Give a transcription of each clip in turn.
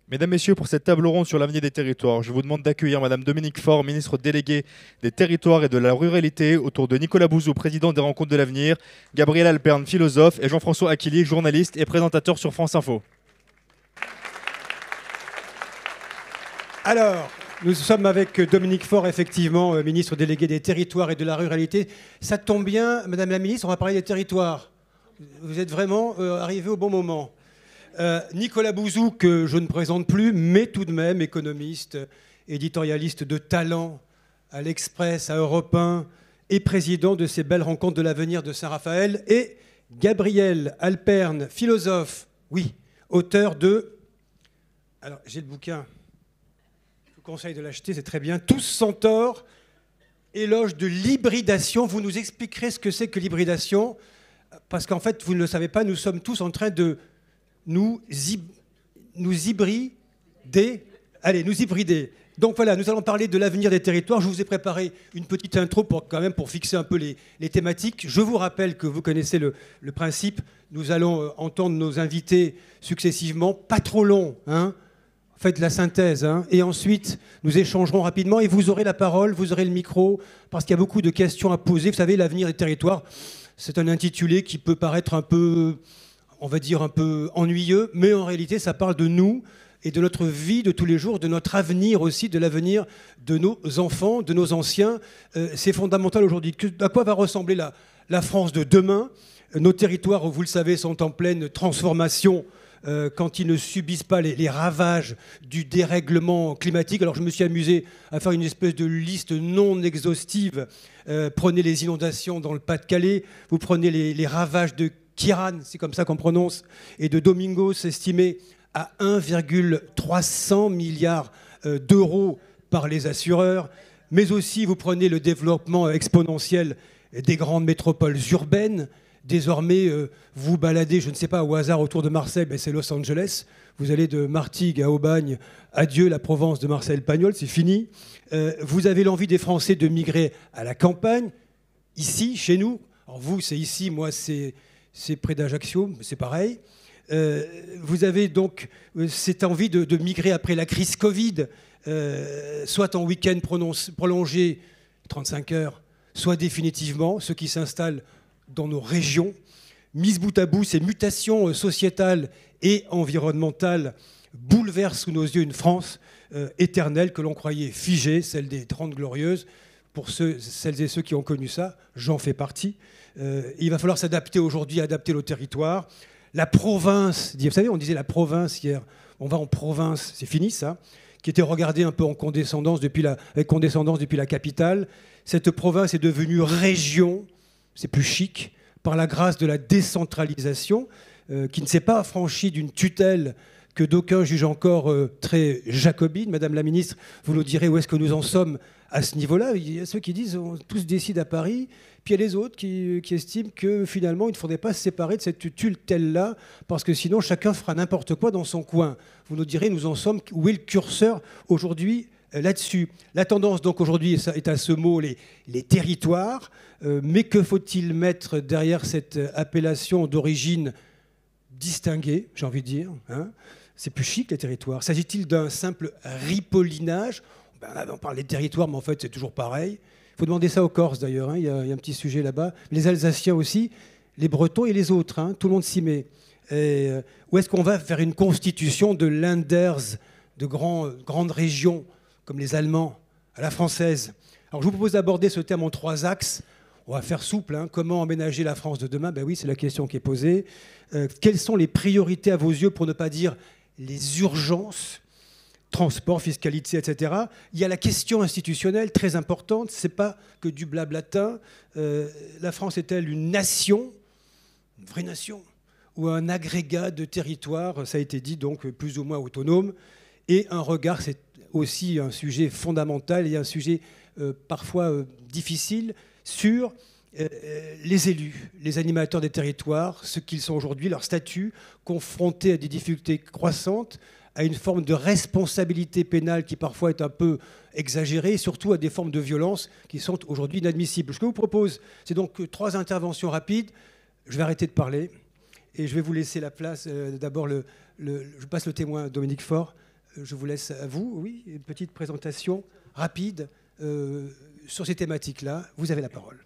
Mesdames, Messieurs, pour cette table ronde sur l'avenir des territoires, je vous demande d'accueillir Madame Dominique Faure, ministre déléguée des Territoires et de la Ruralité, autour de Nicolas Bouzou, président des Rencontres de l'Avenir, Gabriel Alperne, philosophe, et Jean-François Aquilier, journaliste et présentateur sur France Info. Alors, nous sommes avec Dominique Faure, effectivement, ministre délégué des Territoires et de la Ruralité. Ça tombe bien, Madame la ministre, on va parler des territoires. Vous êtes vraiment arrivé au bon moment. Nicolas Bouzou, que je ne présente plus, mais tout de même économiste, éditorialiste de talent à l'Express, à Europe 1, et président de ces belles rencontres de l'avenir de Saint-Raphaël, et Gabriel Alperne, philosophe, oui, auteur de... Alors, j'ai le bouquin, je vous conseille de l'acheter, c'est très bien, Tous sans tort, éloge de l'hybridation. Vous nous expliquerez ce que c'est que l'hybridation, parce qu'en fait, vous ne le savez pas, nous sommes tous en train de nous hybrider. Allez, nous hybrider. Donc voilà, nous allons parler de l'avenir des territoires. Je vous ai préparé une petite intro pour fixer un peu les thématiques. Je vous rappelle que vous connaissez le principe. Nous allons entendre nos invités successivement, pas trop long, hein. Faites la synthèse, hein. Et ensuite nous échangerons rapidement et vous aurez la parole, vous aurez le micro, parce qu'il y a beaucoup de questions à poser. Vous savez, l'avenir des territoires, c'est un intitulé qui peut paraître un peu, on va dire un peu ennuyeux, mais en réalité ça parle de nous et de notre vie de tous les jours, de notre avenir aussi, de l'avenir de nos enfants, de nos anciens. C'est fondamental aujourd'hui. À quoi va ressembler la France de demain? Nos territoires, vous le savez, sont en pleine transformation quand ils ne subissent pas les ravages du dérèglement climatique. Alors je me suis amusé à faire une espèce de liste non exhaustive. Prenez les inondations dans le Pas-de-Calais, vous prenez les ravages de Kiran, c'est comme ça qu'on prononce, et de Domingos, estimés à 1,300 milliards d'euros par les assureurs. Mais aussi, vous prenez le développement exponentiel des grandes métropoles urbaines. Désormais, vous baladez, je ne sais pas, au hasard autour de Marseille, ben c'est Los Angeles. Vous allez de Martigues à Aubagne, adieu la Provence de Marcel Pagnol, c'est fini. Vous avez l'envie des Français de migrer à la campagne, ici, chez nous. Alors vous, c'est ici, moi, c'est près d'Ajaccio, c'est pareil. Vous avez donc cette envie de migrer après la crise Covid, soit en week-end prolongé, 35 heures, soit définitivement, ceux qui s'installent dans nos régions. Mises bout à bout, ces mutations sociétales et environnementales bouleversent sous nos yeux une France éternelle que l'on croyait figée, celle des 30 Glorieuses. Pour celles et ceux qui ont connu ça, j'en fais partie. Il va falloir s'adapter aujourd'hui, adapter le territoire. La province, vous savez, on disait la province hier, on va en province, c'est fini ça, qui était regardée un peu avec condescendance depuis la capitale. Cette province est devenue région, c'est plus chic, par la grâce de la décentralisation, qui ne s'est pas affranchie d'une tutelle que d'aucuns jugent encore très jacobine. Madame la ministre, vous nous direz où est-ce que nous en sommes à ce niveau-là. Il y a ceux qui disent on tous décide à Paris, puis il y a les autres qui estiment que finalement il ne faudrait pas se séparer de cette tutelle-là, parce que sinon chacun fera n'importe quoi dans son coin. Vous nous direz nous en sommes, où est le curseur aujourd'hui là-dessus? La tendance donc aujourd'hui est à ce mot les territoires, mais que faut-il mettre derrière cette appellation d'origine distinguée, j'ai envie de dire, hein? C'est plus chic les territoires. S'agit-il d'un simple ripollinage? On parle des territoires, mais en fait c'est toujours pareil. Il faut demander ça aux Corses d'ailleurs, hein. Il y a un petit sujet là-bas. Les Alsaciens aussi, les Bretons et les autres, hein. Tout le monde s'y met. Où est-ce qu'on va faire une constitution de Länders, de grandes régions, comme les Allemands, à la française? Alors je vous propose d'aborder ce thème en 3 axes. On va faire souple, hein. Comment emménager la France de demain? Ben oui, c'est la question qui est posée. Quelles sont les priorités à vos yeux, pour ne pas dire les urgences? Transport, fiscalité, etc. Il y a la question institutionnelle très importante. Ce n'est pas que du blablatin. La France est-elle une nation, une vraie nation, ou un agrégat de territoires, ça a été dit, donc plus ou moins autonome? Et un regard, c'est aussi un sujet fondamental et un sujet parfois difficile sur les élus, les animateurs des territoires, ce qu'ils sont aujourd'hui, leur statut, confrontés à des difficultés croissantes, à une forme de responsabilité pénale qui parfois est un peu exagérée, et surtout à des formes de violence qui sont aujourd'hui inadmissibles. Ce que je vous propose, c'est donc 3 interventions rapides. Je vais arrêter de parler et je vais vous laisser la place. D'abord, je passe le témoin à Dominique Faure. je vous laisse à vous, oui, une petite présentation rapide sur ces thématiques-là. Vous avez la parole.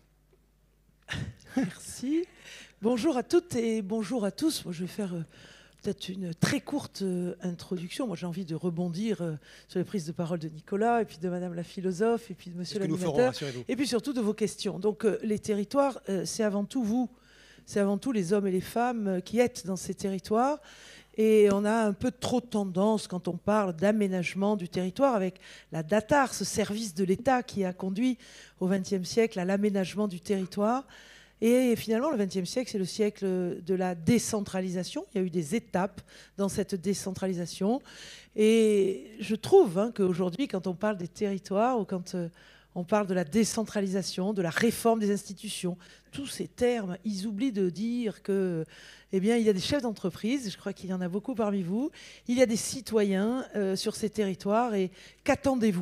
Merci. Bonjour à toutes et bonjour à tous. Moi, je vais faire peut-être une très courte introduction. Moi, j'ai envie de rebondir sur les prises de parole de Nicolas, et puis de Madame la philosophe, et puis de Monsieur l'animateur, et puis surtout de vos questions. Donc, les territoires, c'est avant tout vous, c'est avant tout les hommes et les femmes qui êtes dans ces territoires. Et on a un peu trop tendance, quand on parle d'aménagement du territoire, avec la DATAR, ce service de l'État qui a conduit au XXe siècle à l'aménagement du territoire. Et finalement, le XXe siècle, c'est le siècle de la décentralisation. Il y a eu des étapes dans cette décentralisation. Et je trouve qu'aujourd'hui, quand on parle des territoires ou quand on parle de la décentralisation, de la réforme des institutions, tous ces termes, ils oublient de dire que, eh bien, il y a des chefs d'entreprise, je crois qu'il y en a beaucoup parmi vous, il y a des citoyens sur ces territoires, et qu'attendez-vous ?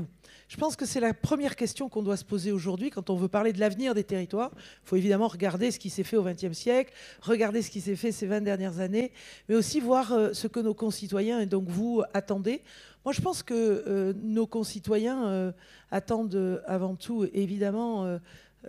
Je pense que c'est la première question qu'on doit se poser aujourd'hui quand on veut parler de l'avenir des territoires. Il faut évidemment regarder ce qui s'est fait au XXe siècle, regarder ce qui s'est fait ces 20 dernières années, mais aussi voir ce que nos concitoyens, et donc vous, attendez. Moi, je pense que nos concitoyens attendent avant tout, évidemment,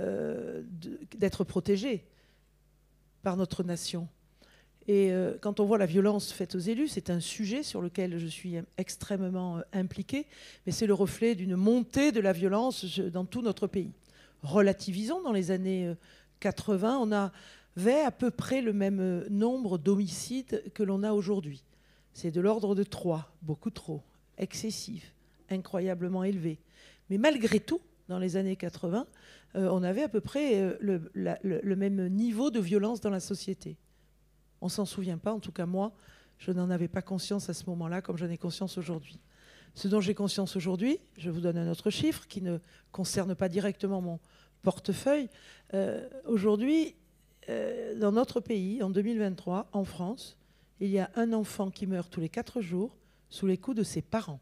d'être protégés par notre nation. Et quand on voit la violence faite aux élus, c'est un sujet sur lequel je suis extrêmement impliquée, mais c'est le reflet d'une montée de la violence dans tout notre pays. Relativisons, dans les années 80, on avait à peu près le même nombre d'homicides que l'on a aujourd'hui. C'est de l'ordre de 3, beaucoup trop, excessif, incroyablement élevé. Mais malgré tout, dans les années 80, on avait à peu près le même niveau de violence dans la société. On ne s'en souvient pas, en tout cas moi, je n'en avais pas conscience à ce moment-là comme j'en ai conscience aujourd'hui. Ce dont j'ai conscience aujourd'hui, je vous donne un autre chiffre qui ne concerne pas directement mon portefeuille. Aujourd'hui, dans notre pays, en 2023, en France, il y a un enfant qui meurt tous les 4 jours sous les coups de ses parents.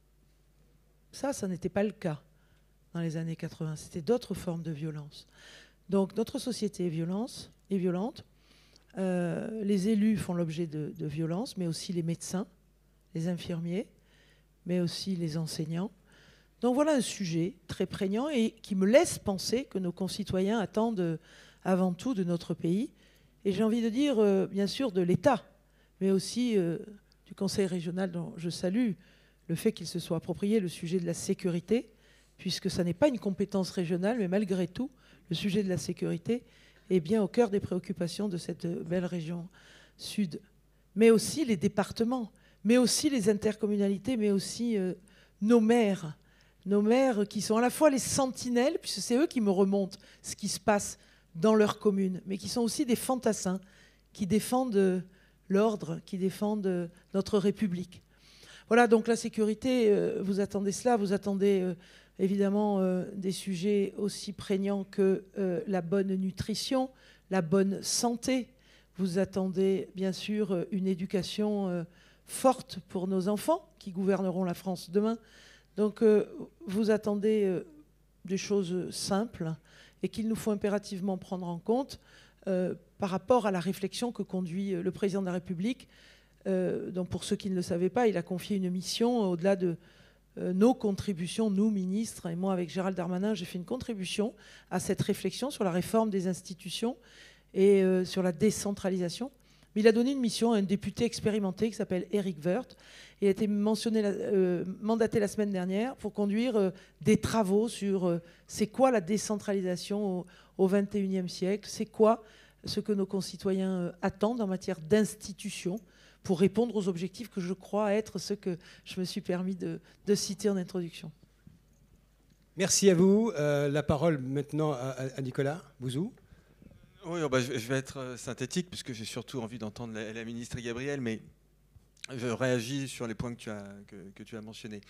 Ça n'était pas le cas dans les années 80. C'était d'autres formes de violence. Donc notre société est violente. Les élus font l'objet de violences, mais aussi les médecins, les infirmiers, mais aussi les enseignants. Donc voilà un sujet très prégnant et qui me laisse penser que nos concitoyens attendent avant tout de notre pays. Et j'ai envie de dire, bien sûr, de l'État, mais aussi du Conseil régional dont je salue le fait qu'il se soit approprié le sujet de la sécurité, puisque ça n'est pas une compétence régionale, mais malgré tout, le sujet de la sécurité est bien au cœur des préoccupations de cette belle région sud. Mais aussi les départements, mais aussi les intercommunalités, mais aussi nos maires qui sont à la fois les sentinelles, puisque c'est eux qui me remontent ce qui se passe dans leur commune, mais qui sont aussi des fantassins, qui défendent l'ordre, qui défendent notre République. Voilà, donc la sécurité, vous attendez cela, vous attendez évidemment des sujets aussi prégnants que la bonne nutrition, la bonne santé. Vous attendez bien sûr une éducation forte pour nos enfants qui gouverneront la France demain. Donc vous attendez des choses simples et qu'il nous faut impérativement prendre en compte par rapport à la réflexion que conduit le président de la République. Donc pour ceux qui ne le savaient pas, il a confié une mission au-delà de nos contributions, nous, ministres, et moi avec Gérald Darmanin, j'ai fait une contribution à cette réflexion sur la réforme des institutions et sur la décentralisation. Mais il a donné une mission à un député expérimenté qui s'appelle Éric Woerth. Il a été mandaté la semaine dernière pour conduire des travaux sur c'est quoi la décentralisation au XXIe siècle, c'est quoi ce que nos concitoyens attendent en matière d'institutions, pour répondre aux objectifs que je crois être ceux que je me suis permis de citer en introduction. Merci à vous. La parole maintenant à Nicolas Bouzou. Oui, je vais être synthétique puisque j'ai surtout envie d'entendre la ministre Gabrielle, mais je réagis sur les points que tu as mentionnés.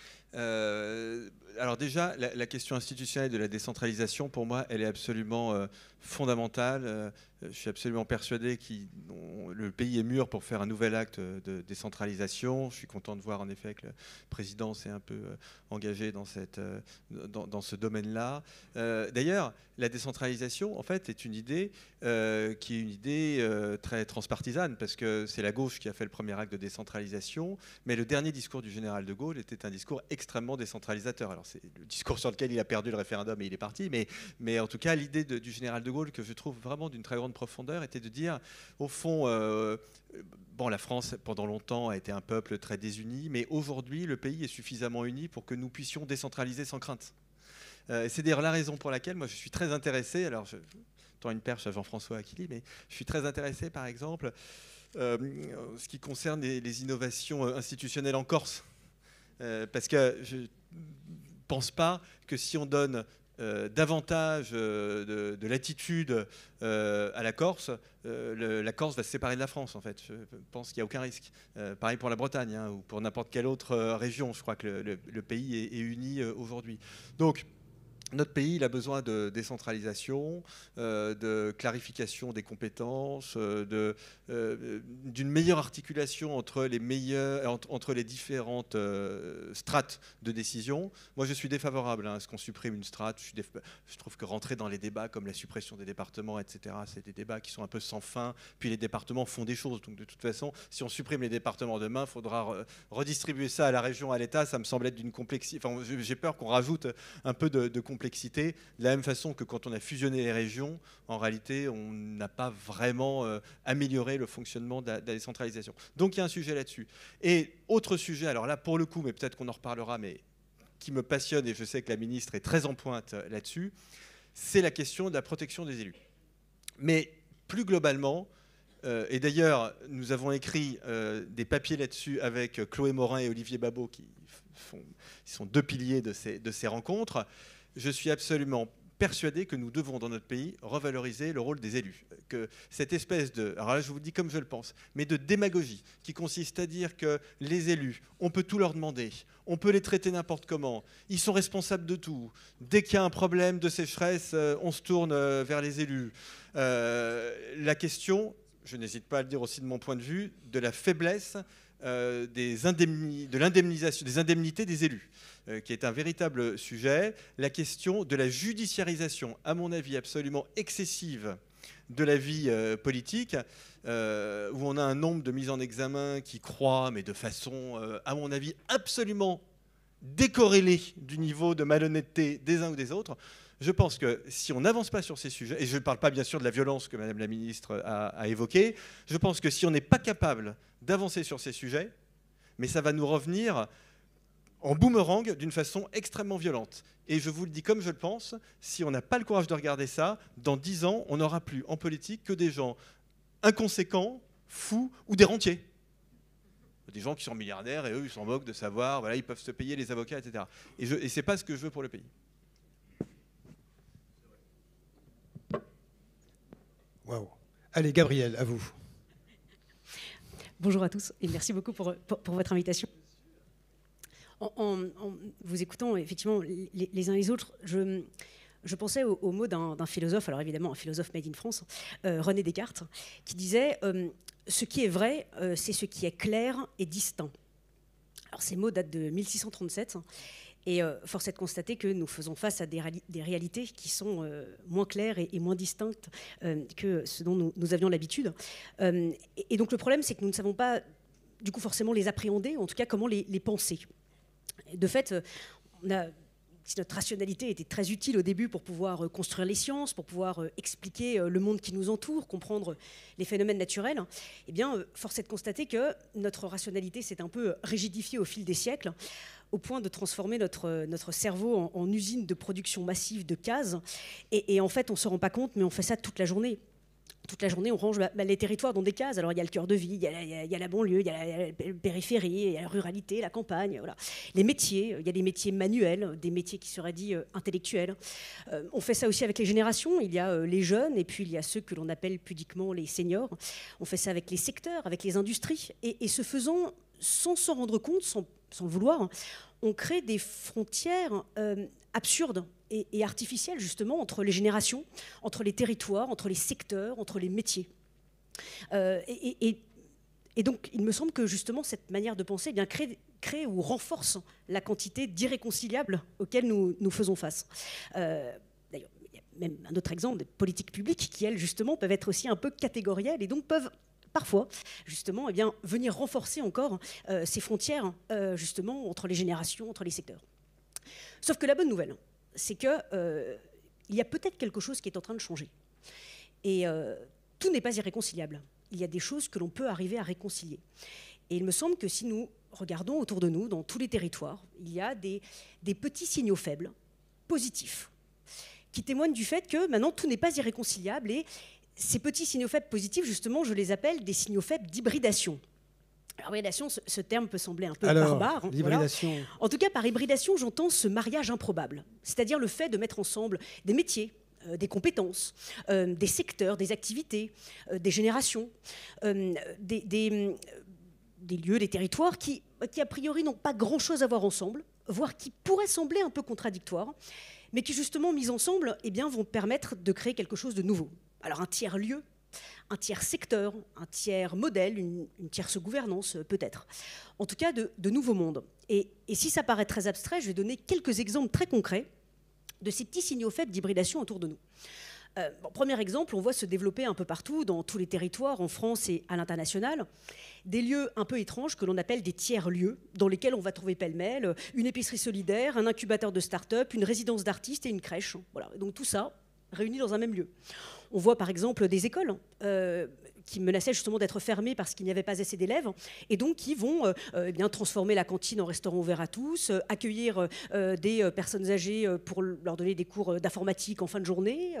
Alors déjà, la question institutionnelle de la décentralisation, pour moi, elle est absolument fondamentale. je suis absolument persuadé que le pays est mûr pour faire un nouvel acte de décentralisation. Je suis content de voir en effet que le président s'est un peu engagé dans ce domaine-là. D'ailleurs, la décentralisation, en fait, est une idée qui est une idée très transpartisane, parce que c'est la gauche qui a fait le premier acte de décentralisation, mais le dernier discours du général de Gaulle était un discours extrêmement décentralisateur. Alors c'est le discours sur lequel il a perdu le référendum et il est parti, mais en tout cas l'idée du général de Gaulle, que je trouve vraiment d'une très grande profondeur, était de dire, au fond, bon, la France pendant longtemps a été un peuple très désuni, mais aujourd'hui le pays est suffisamment uni pour que nous puissions décentraliser sans crainte. C'est d'ailleurs la raison pour laquelle moi je suis très intéressé, alors je tends une perche à Jean-François Aquili, mais je suis très intéressé par exemple ce qui concerne les innovations institutionnelles en Corse, parce que je ne pense pas que si on donne davantage de latitude à la Corse, la Corse va se séparer de la France, en fait. Je pense qu'il n'y a aucun risque. Pareil pour la Bretagne, hein, ou pour n'importe quelle autre région. Je crois que le pays est uni aujourd'hui. Donc, notre pays, il a besoin de décentralisation, de clarification des compétences, d'une meilleure articulation entre les différentes strates de décision. Moi, je suis défavorable à ce qu'on supprime une strate. Je trouve que rentrer dans les débats comme la suppression des départements, etc., c'est des débats qui sont un peu sans fin. Puis les départements font des choses. Donc, de toute façon, si on supprime les départements demain, il faudra redistribuer ça à la région, à l'État. Ça me semble être d'une complexité. Enfin, j'ai peur qu'on rajoute un peu de complexité. De la même façon que quand on a fusionné les régions, en réalité, on n'a pas vraiment amélioré le fonctionnement de la décentralisation. Donc il y a un sujet là-dessus. Et autre sujet, alors là pour le coup, mais peut-être qu'on en reparlera, mais qui me passionne, et je sais que la ministre est très en pointe là-dessus, c'est la question de la protection des élus. Mais plus globalement, et d'ailleurs nous avons écrit des papiers là-dessus avec Chloé Morin et Olivier Babot, qui sont deux piliers de ces rencontres. Je suis absolument persuadé que nous devons, dans notre pays, revaloriser le rôle des élus. Que cette espèce de, alors là je vous le dis comme je le pense, mais de démagogie qui consiste à dire que les élus, on peut tout leur demander, on peut les traiter n'importe comment, ils sont responsables de tout. Dès qu'il y a un problème de sécheresse, on se tourne vers les élus. La question, je n'hésite pas à le dire aussi de mon point de vue, de la faiblesse des indemnités des élus, qui est un véritable sujet. La question de la judiciarisation, à mon avis absolument excessive, de la vie politique, où on a un nombre de mises en examen qui croît, mais de façon, à mon avis, absolument décorrélée du niveau de malhonnêteté des uns ou des autres. Je pense que si on n'avance pas sur ces sujets, et je ne parle pas bien sûr de la violence que Madame la Ministre a évoquée, je pense que si on n'est pas capable d'avancer sur ces sujets, mais ça va nous revenir en boomerang d'une façon extrêmement violente. Et je vous le dis comme je le pense, si on n'a pas le courage de regarder ça, dans 10 ans, on n'aura plus en politique que des gens inconséquents, fous ou des rentiers. Des gens qui sont milliardaires et eux, ils s'en moquent de savoir, voilà, ils peuvent se payer les avocats, etc. Et ce n'est pas ce que je veux pour le pays. Waouh. Allez, Gabrielle, à vous. Bonjour à tous et merci beaucoup pour votre invitation. En vous écoutant, effectivement, les uns les autres, je pensais aux mots d'un philosophe, alors évidemment un philosophe made in France, René Descartes, qui disait « Ce qui est vrai, c'est ce qui est clair et distinct ». Alors ces mots datent de 1637 et force est de constater que nous faisons face à des réalités qui sont moins claires et moins distinctes que ce dont nous avions l'habitude. Et donc le problème, c'est que nous ne savons pas du coup forcément les appréhender, en tout cas comment les penser. De fait, si notre rationalité était très utile au début pour pouvoir construire les sciences, pour pouvoir expliquer le monde qui nous entoure, comprendre les phénomènes naturels, eh bien, force est de constater que notre rationalité s'est un peu rigidifiée au fil des siècles, au point de transformer notre cerveau en usine de production massive de cases. Et en fait, on ne se rend pas compte, mais on fait ça toute la journée. Toute la journée, on range les territoires dans des cases. Alors, il y a le cœur de ville, il y a la banlieue, il y a la périphérie, il y a la ruralité, la campagne. Voilà. Les métiers, il y a des métiers manuels, des métiers qui seraient dits intellectuels. On fait ça aussi avec les générations. Il y a les jeunes et puis il y a ceux que l'on appelle pudiquement les seniors. On fait ça avec les secteurs, avec les industries. Et ce faisant, sans s'en rendre compte, sans le vouloir, on crée des frontières absurdes et artificielle justement entre les générations, entre les territoires, entre les secteurs, entre les métiers. Et donc, il me semble que justement cette manière de penser crée ou renforce la quantité d'irréconciliables auxquels nous faisons face. D'ailleurs, il y a même un autre exemple des politiques publiques qui, elles, justement, peuvent être aussi un peu catégorielles et donc peuvent parfois, justement, venir renforcer encore ces frontières, justement, entre les générations, entre les secteurs. Sauf que la bonne nouvelle, c'est qu'il y a peut-être quelque chose qui est en train de changer. Et tout n'est pas irréconciliable. Il y a des choses que l'on peut arriver à réconcilier. Et il me semble que si nous regardons autour de nous, dans tous les territoires, il y a des petits signaux faibles, positifs, qui témoignent du fait que maintenant tout n'est pas irréconciliable. Et ces petits signaux faibles positifs, justement, je les appelle des signaux faibles d'hybridation. Alors, hybridation, ce terme peut sembler un peu barbare. L'hybridation. Voilà. En tout cas, par hybridation, j'entends ce mariage improbable, c'est-à-dire le fait de mettre ensemble des métiers, des compétences, des secteurs, des activités, des générations, des lieux, des territoires qui a priori n'ont pas grand-chose à voir ensemble, voire qui pourraient sembler un peu contradictoires, mais qui justement, mis ensemble, vont permettre de créer quelque chose de nouveau. Alors un tiers-lieu, un tiers-secteur, un tiers-modèle, une tierce gouvernance peut-être. En tout cas, de nouveaux mondes. Et si ça paraît très abstrait, je vais donner quelques exemples très concrets de ces petits signaux faibles d'hybridation autour de nous. Premier exemple, on voit se développer un peu partout, dans tous les territoires, en France et à l'international, des lieux un peu étranges que l'on appelle des tiers-lieux, dans lesquels on va trouver pêle-mêle une épicerie solidaire, un incubateur de start-up, une résidence d'artistes et une crèche. Voilà. Donc tout ça réunis dans un même lieu. On voit par exemple des écoles qui menaçaient justement d'être fermées parce qu'il n'y avait pas assez d'élèves et donc qui vont transformer la cantine en restaurant ouvert à tous, accueillir des personnes âgées pour leur donner des cours d'informatique en fin de journée,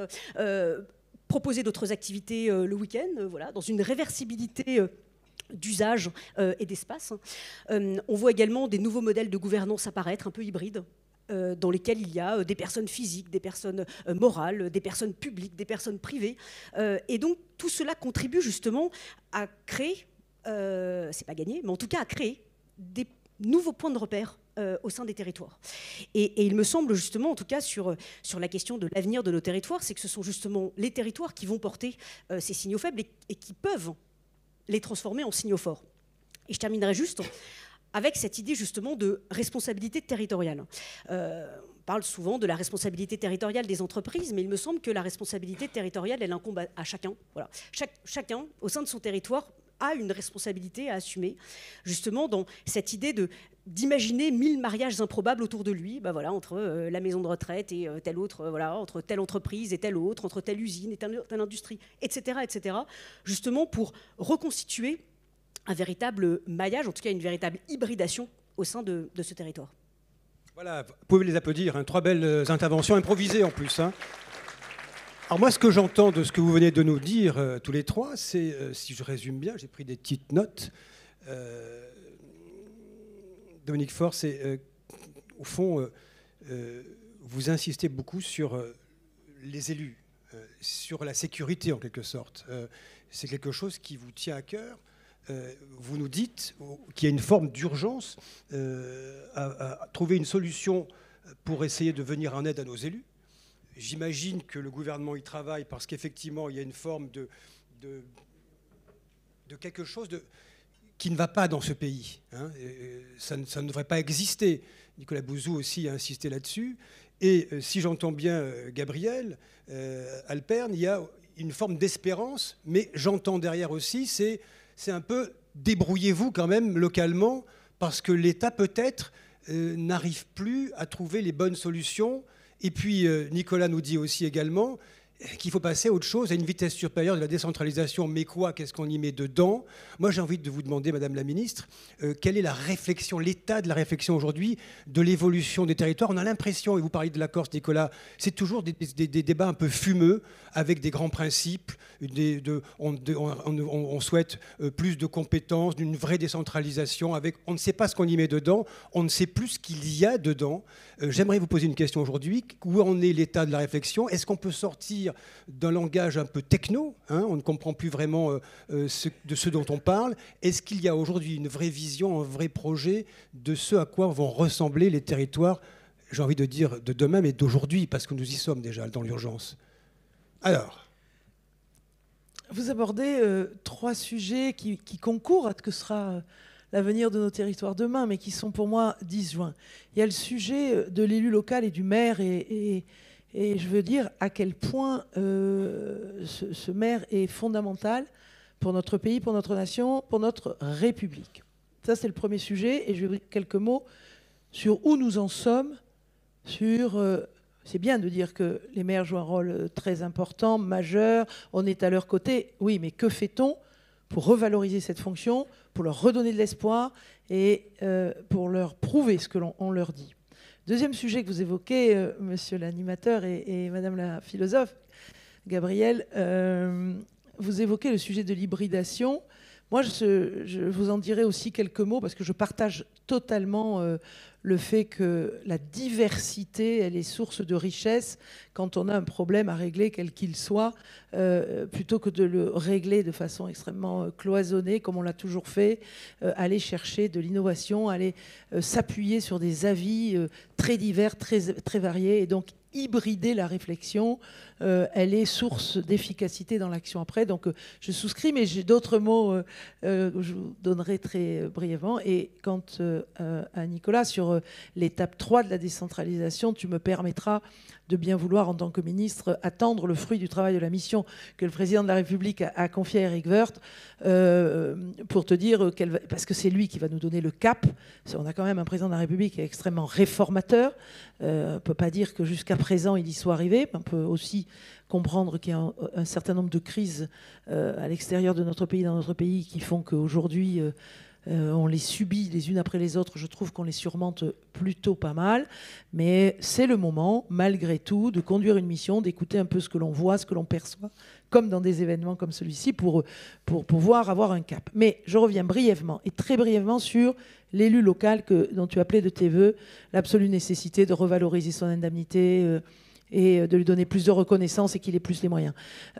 proposer d'autres activités le week-end, voilà, dans une réversibilité d'usage et d'espace. On voit également des nouveaux modèles de gouvernance apparaître, un peu hybrides, dans lesquels il y a des personnes physiques, des personnes morales, des personnes publiques, des personnes privées. Et donc, tout cela contribue justement à créer, c'est pas gagné, mais en tout cas à créer des nouveaux points de repère au sein des territoires. Et il me semble justement, en tout cas sur la question de l'avenir de nos territoires, c'est que ce sont justement les territoires qui vont porter ces signaux faibles et qui peuvent les transformer en signaux forts. Et je terminerai juste avec cette idée justement de responsabilité territoriale. On parle souvent de la responsabilité territoriale des entreprises, mais il me semble que la responsabilité territoriale, elle incombe à chacun. Voilà. Chacun, au sein de son territoire, a une responsabilité à assumer, justement dans cette idée d'imaginer 1000 mariages improbables autour de lui, entre la maison de retraite et telle autre, entre telle entreprise et telle autre, entre telle usine et telle industrie, etc., justement pour reconstituer un véritable maillage, en tout cas une véritable hybridation au sein de ce territoire. Voilà, vous pouvez les applaudir, hein. 3 belles interventions improvisées en plus. Hein. Alors moi, ce que j'entends de ce que vous venez de nous dire tous les trois, c'est, si je résume bien, j'ai pris des petites notes, Dominique Faure, c'est au fond, vous insistez beaucoup sur les élus, sur la sécurité en quelque sorte. C'est quelque chose qui vous tient à cœur. Vous nous dites qu'il y a une forme d'urgence à trouver une solution pour essayer de venir en aide à nos élus. J'imagine que le gouvernement y travaille parce qu'effectivement, il y a une forme de quelque chose qui ne va pas dans ce pays. Hein. Ça ne devrait pas exister. Nicolas Bouzou aussi a insisté là-dessus. Et si j'entends bien Gabriel Alperne, il y a une forme d'espérance, mais j'entends derrière aussi, c'est un peu débrouillez-vous quand même localement, parce que l'État peut-être n'arrive plus à trouver les bonnes solutions. Et puis Nicolas nous dit aussi également qu'il faut passer à autre chose, à une vitesse supérieure de la décentralisation. Mais quoi? Qu'est-ce qu'on y met dedans? Moi, j'ai envie de vous demander, Madame la Ministre, quelle est la réflexion, l'état de la réflexion aujourd'hui de l'évolution des territoires? On a l'impression, et vous parliez de la Corse, Nicolas, c'est toujours des débats un peu fumeux, avec des grands principes. On souhaite plus de compétences, d'une vraie décentralisation. On ne sait pas ce qu'on y met dedans, on ne sait plus ce qu'il y a dedans. J'aimerais vous poser une question aujourd'hui. Où en est l'état de la réflexion? Est-ce qu'on peut sortir d'un langage un peu techno, hein, on ne comprend plus vraiment de ce dont on parle? Est-ce qu'il y a aujourd'hui une vraie vision, un vrai projet de ce à quoi vont ressembler les territoires j'ai envie de dire de demain, mais d'aujourd'hui, parce que nous y sommes déjà dans l'urgence. Alors, vous abordez 3 sujets qui concourent à ce que sera l'avenir de nos territoires demain, mais qui sont pour moi disjoints. Il y a le sujet de l'élu local et du maire, et je veux dire à quel point ce maire est fondamental pour notre pays, pour notre nation, pour notre République. Ça, c'est le premier sujet, et je vais vous dire quelques mots sur où nous en sommes, c'est bien de dire que les maires jouent un rôle très important, majeur, on est à leur côté. Oui, mais que fait-on pour revaloriser cette fonction, pour leur redonner de l'espoir et pour leur prouver ce que l'on leur dit? Deuxième sujet que vous évoquez, monsieur l'animateur et madame la philosophe, Gabrielle, vous évoquez le sujet de l'hybridation. Moi, je vous en dirai aussi quelques mots parce que je partage totalement le fait que la diversité, elle est source de richesse quand on a un problème à régler, quel qu'il soit, plutôt que de le régler de façon extrêmement cloisonnée, comme on l'a toujours fait, aller chercher de l'innovation, aller s'appuyer sur des avis très divers, très variés, et donc hybrider la réflexion, elle est source d'efficacité dans l'action après. Donc je souscris, mais j'ai d'autres mots que je vous donnerai très brièvement. Et quant à Nicolas, sur l'étape 3 de la décentralisation, tu me permettras de bien vouloir, en tant que ministre, attendre le fruit du travail de la mission que le président de la République a confié à Éric Woerth, pour te dire, parce que c'est lui qui va nous donner le cap. On a quand même un président de la République qui est extrêmement réformateur. On ne peut pas dire que jusqu'à présent il y soit arrivé. On peut aussi comprendre qu'il y a un certain nombre de crises à l'extérieur de notre pays, dans notre pays, qui font qu'aujourd'hui on les subit les unes après les autres. Je trouve qu'on les surmonte plutôt pas mal, mais c'est le moment, malgré tout, de conduire une mission, d'écouter un peu ce que l'on voit, ce que l'on perçoit, comme dans des événements comme celui-ci, pour pouvoir avoir un cap. Mais je reviens brièvement, et très brièvement, sur l'élu local dont tu appelais de tes voeux, l'absolue nécessité de revaloriser son indemnité et de lui donner plus de reconnaissance et qu'il ait plus les moyens.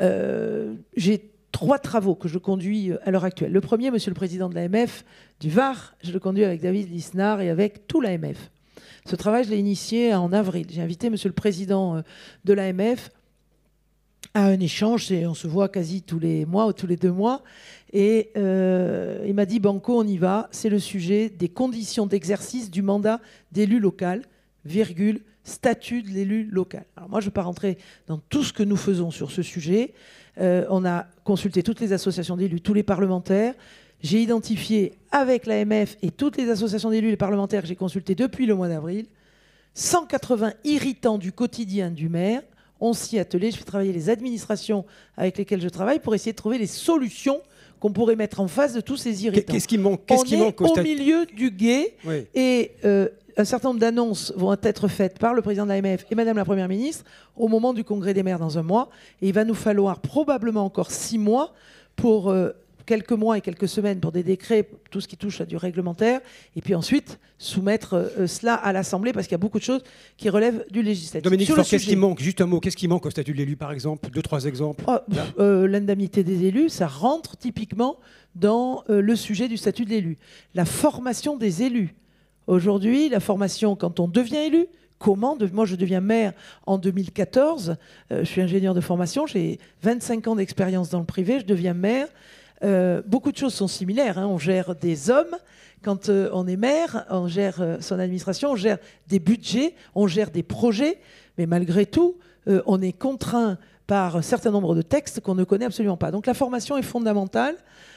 J'ai 3 travaux que je conduis à l'heure actuelle. Le premier, monsieur le président de l'AMF du Var, je le conduis avec David Lisnard et avec tout l'AMF. Ce travail, je l'ai initié en avril. J'ai invité monsieur le président de l'AMF à un échange, on se voit quasi tous les mois ou tous les 2 mois, et il m'a dit, Banco, on y va, c'est le sujet des conditions d'exercice du mandat d'élu local, virgule, statut de l'élu local. Alors moi, je ne vais pas rentrer dans tout ce que nous faisons sur ce sujet. On a consulté toutes les associations d'élus, tous les parlementaires. J'ai identifié avec l'AMF et toutes les associations d'élus et les parlementaires que j'ai consultés depuis le mois d'avril 180 irritants du quotidien du maire. On s'y est attelé. Je fais travailler les administrations avec lesquelles je travaille pour essayer de trouver les solutions qu'on pourrait mettre en face de tous ces irritants. Qu'est-ce qui manque au milieu du gué, oui. Et un certain nombre d'annonces vont être faites par le président de l'AMF et Madame la Première ministre au moment du congrès des maires dans un mois. Et il va nous falloir probablement encore 6 mois pour quelques mois et quelques semaines pour des décrets, tout ce qui touche à du réglementaire, et puis ensuite soumettre cela à l'Assemblée, parce qu'il y a beaucoup de choses qui relèvent du législatif. Dominique Faure, qu'est-ce qui manque? Juste un mot, qu'est-ce qui manque au statut de l'élu, par exemple? 2-3 exemples. L'indemnité des élus, ça rentre typiquement dans le sujet du statut de l'élu. La formation des élus. Aujourd'hui, la formation quand on devient élu, moi, je deviens maire en 2014, je suis ingénieur de formation, j'ai 25 ans d'expérience dans le privé, je deviens maire. Beaucoup de choses sont similaires. On gère des hommes quand on est maire, on gère son administration, on gère des budgets, on gère des projets, mais malgré tout, on est contraint par un certain nombre de textes qu'on ne connaît absolument pas. Donc la formation est fondamentale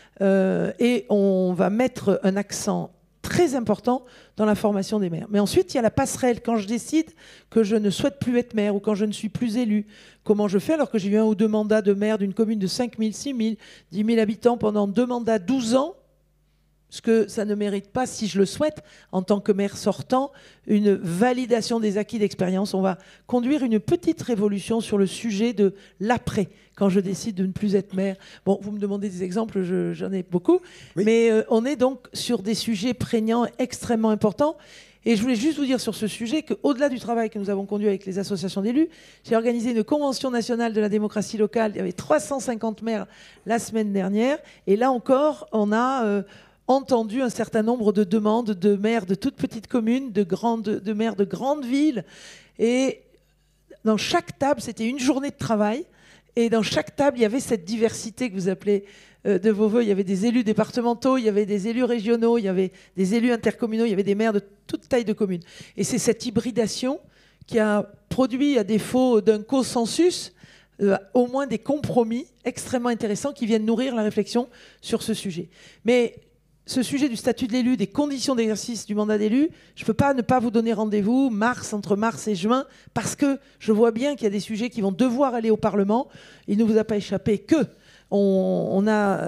et on va mettre un accent très important dans la formation des maires. Mais ensuite, il y a la passerelle. Quand je décide que je ne souhaite plus être maire ou quand je ne suis plus élu, comment je fais alors que j'ai eu 1 ou 2 mandats de maire d'une commune de 5 000, 6 000, 10 000 habitants pendant 2 mandats, 12 ans, ce que ça ne mérite pas, si je le souhaite, en tant que maire sortant, une validation des acquis d'expérience. On va conduire une petite révolution sur le sujet de l'après, quand je décide de ne plus être maire. Bon, vous me demandez des exemples, j'en ai beaucoup, oui. Mais on est donc sur des sujets prégnants, extrêmement importants. Et je voulais juste vous dire sur ce sujet qu'au-delà du travail que nous avons conduit avec les associations d'élus, j'ai organisé une convention nationale de la démocratie locale. Il y avait 350 maires la semaine dernière. Et là encore, on a entendu un certain nombre de demandes de maires de toutes petites communes, de maires de grandes villes. Et dans chaque table, c'était une journée de travail. Et dans chaque table, il y avait cette diversité que vous appelez de vos voeux. Il y avait des élus départementaux, il y avait des élus régionaux, il y avait des élus intercommunaux, il y avait des maires de toute taille de communes. Et c'est cette hybridation qui a produit, à défaut d'un consensus, au moins des compromis extrêmement intéressants qui viennent nourrir la réflexion sur ce sujet. Mais ce sujet du statut de l'élu, des conditions d'exercice du mandat d'élu, je ne peux pas ne pas vous donner rendez-vous entre mars et juin, parce que je vois bien qu'il y a des sujets qui vont devoir aller au Parlement. Il ne vous a pas échappé que on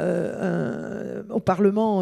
a au Parlement,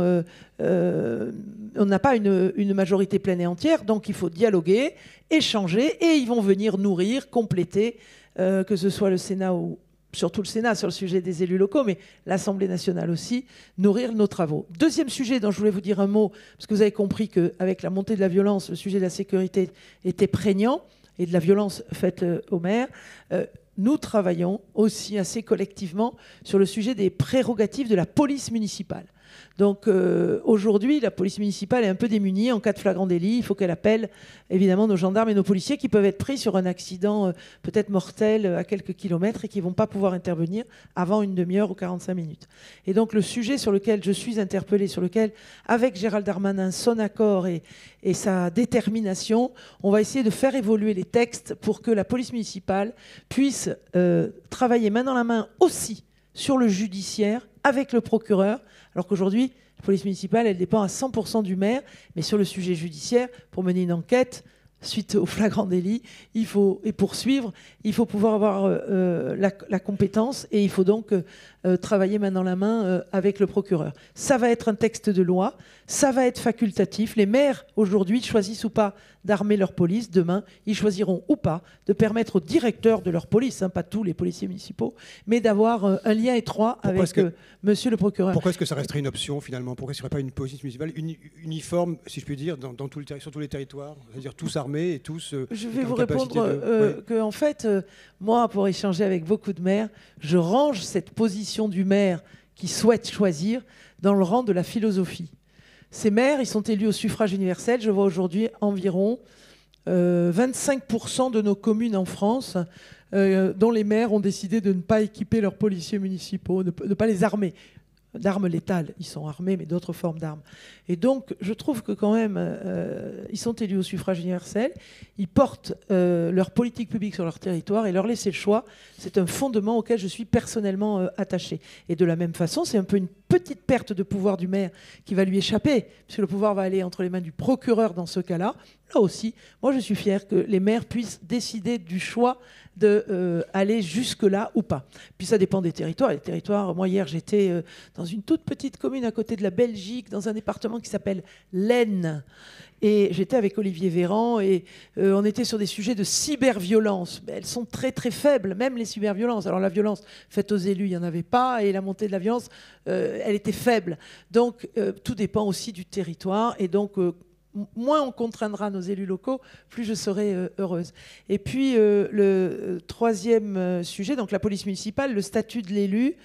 on n'a pas une majorité pleine et entière, donc il faut dialoguer, échanger, et ils vont venir nourrir, compléter, que ce soit le Sénat ou surtout le Sénat sur le sujet des élus locaux, mais l'Assemblée nationale aussi, nourrir nos travaux. Deuxième sujet dont je voulais vous dire un mot, parce que vous avez compris qu'avec la montée de la violence, le sujet de la sécurité était prégnant, et de la violence faite aux maires. Nous travaillons aussi assez collectivement sur le sujet des prérogatives de la police municipale. Donc aujourd'hui, la police municipale est un peu démunie en cas de flagrant délit. Il faut qu'elle appelle évidemment nos gendarmes et nos policiers qui peuvent être pris sur un accident peut-être mortel à quelques kilomètres et qui ne vont pas pouvoir intervenir avant une demi-heure ou 45 minutes. Et donc le sujet sur lequel je suis interpellée, sur lequel, avec Gérald Darmanin, son accord et sa détermination, on va essayer de faire évoluer les textes pour que la police municipale puisse travailler main dans la main aussi sur le judiciaire avec le procureur, alors qu'aujourd'hui, la police municipale, elle dépend à 100% du maire, mais sur le sujet judiciaire, pour mener une enquête, suite au flagrant délit, et poursuivre, il faut pouvoir avoir la compétence, et il faut donc travailler main dans la main avec le procureur. Ça va être un texte de loi, ça va être facultatif. Les maires, aujourd'hui, choisissent ou pas d'armer leur police. Demain, ils choisiront ou pas de permettre aux directeurs de leur police, pas tous les policiers municipaux, mais d'avoir un lien étroit avec monsieur le procureur. Pourquoi est-ce que ça resterait une option, finalement? Pourquoi ce ne serait pas une police municipale uniforme, si je puis dire, sur tous les territoires? C'est-à-dire tous armés et tous... je vais vous répondre que, en fait, moi, pour échanger avec beaucoup de maires, je range cette position du maire qui souhaite choisir dans le rang de la philosophie. Ces maires, ils sont élus au suffrage universel. Je vois aujourd'hui environ 25% de nos communes en France dont les maires ont décidé de ne pas équiper leurs policiers municipaux, de ne pas les armer. D'armes létales, ils sont armés, mais d'autres formes d'armes. Et donc, je trouve que quand même, ils sont élus au suffrage universel, ils portent leur politique publique sur leur territoire, et leur laisser le choix, c'est un fondement auquel je suis personnellement attaché. Et de la même façon, c'est un peu une petite perte de pouvoir du maire qui va lui échapper, puisque le pouvoir va aller entre les mains du procureur dans ce cas-là. Là aussi, moi je suis fier que les maires puissent décider du choix d'aller jusque-là ou pas. Puis ça dépend des territoires. Les territoires, moi hier j'étais dans une toute petite commune à côté de la Belgique, dans un département qui s'appelle l'Aisne. Et j'étais avec Olivier Véran et on était sur des sujets de cyberviolence. Mais elles sont très très faibles, même les cyberviolences. Alors la violence faite aux élus, il n'y en avait pas, et la montée de la violence, elle était faible. Donc tout dépend aussi du territoire, et donc moins on contraindra nos élus locaux, plus je serai heureuse. Et puis le troisième sujet, donc la police municipale, le statut de l'élu.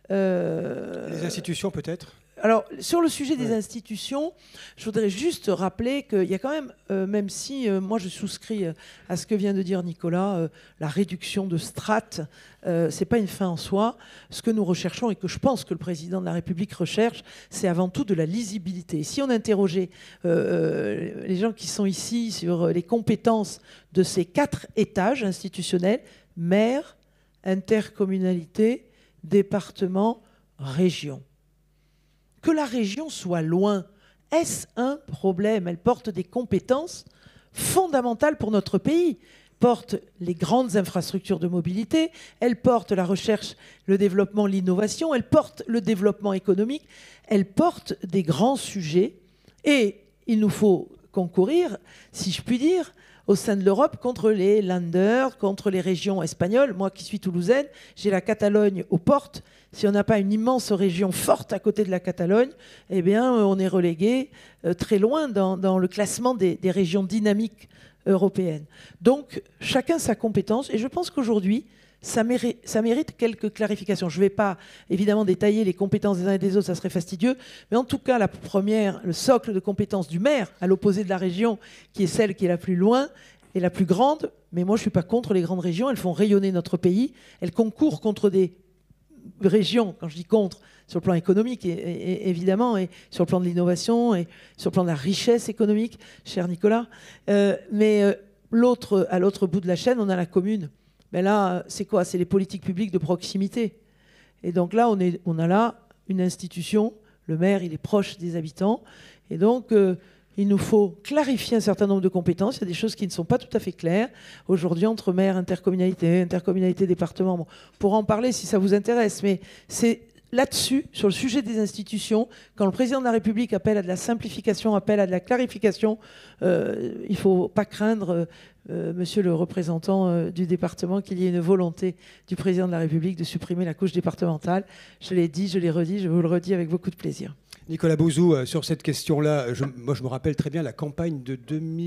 Les institutions peut-être. Alors, sur le sujet des institutions, je voudrais juste rappeler qu'il y a quand même si moi je souscris à ce que vient de dire Nicolas, la réduction de strates, c'est pas une fin en soi. Ce que nous recherchons, et que je pense que le président de la République recherche, c'est avant tout de la lisibilité. Et si on interrogeait les gens qui sont ici sur les compétences de ces 4 étages institutionnels, maire, intercommunalité, département, région, que la région soit loin, est-ce un problème? Elle porte des compétences fondamentales pour notre pays. Porte les grandes infrastructures de mobilité, elle porte la recherche, le développement, l'innovation, elle porte le développement économique, elle porte des grands sujets. Et il nous faut concourir, si je puis dire, au sein de l'Europe contre les Länder, contre les régions espagnoles. Moi qui suis toulousaine, j'ai la Catalogne aux portes. Si on n'a pas une immense région forte à côté de la Catalogne, eh bien, on est relégué très loin dans le classement des régions dynamiques européennes. Donc, chacun sa compétence. Et je pense qu'aujourd'hui, ça mérite quelques clarifications. Je ne vais pas évidemment détailler les compétences des uns et des autres, ça serait fastidieux, mais en tout cas, le socle de compétences du maire, à l'opposé de la région, qui est celle qui est la plus loin et la plus grande, mais moi je ne suis pas contre les grandes régions, elles font rayonner notre pays, elles concourent contre des régions, quand je dis contre, sur le plan économique évidemment, et sur le plan de l'innovation, et sur le plan de la richesse économique, cher Nicolas. Mais à l'autre bout de la chaîne, on a la commune. Mais là, c'est quoi? C'est les politiques publiques de proximité. Et donc là, on a là une institution, le maire, il est proche des habitants, et donc il nous faut clarifier un certain nombre de compétences. Il y a des choses qui ne sont pas tout à fait claires aujourd'hui entre maire, intercommunalité, département. Bon, on pourra en parler si ça vous intéresse, mais c'est là-dessus, sur le sujet des institutions, quand le président de la République appelle à de la simplification, appelle à de la clarification, il ne faut pas craindre, monsieur le représentant du département, qu'il y ait une volonté du président de la République de supprimer la couche départementale. Je l'ai dit, je l'ai redit, je vous le redis avec beaucoup de plaisir. Nicolas Bouzou, sur cette question-là, moi je me rappelle très bien la campagne de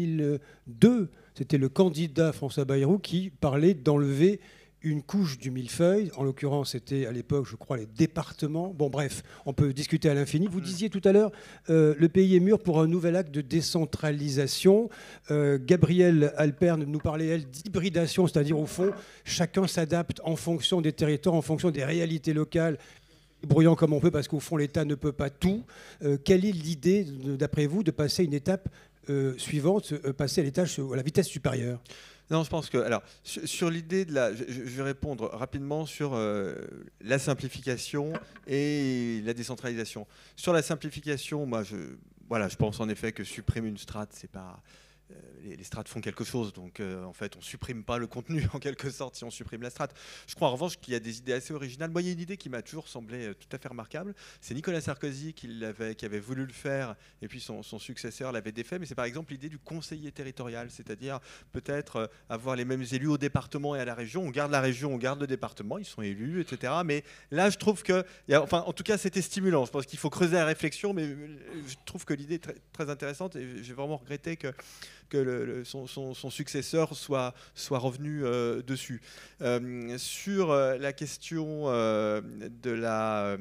2002. C'était le candidat François Bayrou qui parlait d'enlever une couche du millefeuille. En l'occurrence, c'était à l'époque, je crois, les départements. Bon, bref, on peut discuter à l'infini. Vous disiez tout à l'heure, le pays est mûr pour un nouvel acte de décentralisation. Gabrielle Alperne nous parlait, elle, d'hybridation, c'est-à-dire, au fond, chacun s'adapte en fonction des territoires, en fonction des réalités locales, brouillant comme on peut, parce qu'au fond, l'État ne peut pas tout. Quelle est l'idée, d'après vous, de passer à une étape suivante, passer à la vitesse supérieure? Non, je pense que... Alors, sur l'idée de la... Je vais répondre rapidement sur la simplification et la décentralisation. Sur la simplification, moi, je pense en effet que supprimer une strate, c'est pas... Les strates font quelque chose, donc en fait on supprime pas le contenu en quelque sorte si on supprime la strate. Je crois en revanche qu'il y a des idées assez originales. Moi il y a une idée qui m'a toujours semblé tout à fait remarquable, c'est Nicolas Sarkozy qui avait voulu le faire et puis son successeur l'avait défait, mais c'est par exemple l'idée du conseiller territorial, c'est-à-dire peut-être avoir les mêmes élus au département et à la région. On garde la région, on garde le département, ils sont élus, etc. Mais là je trouve que, enfin en tout cas c'était stimulant, je pense qu'il faut creuser la réflexion, mais je trouve que l'idée est très, très intéressante et j'ai vraiment regretté que son successeur soit revenu dessus. Sur la question de la...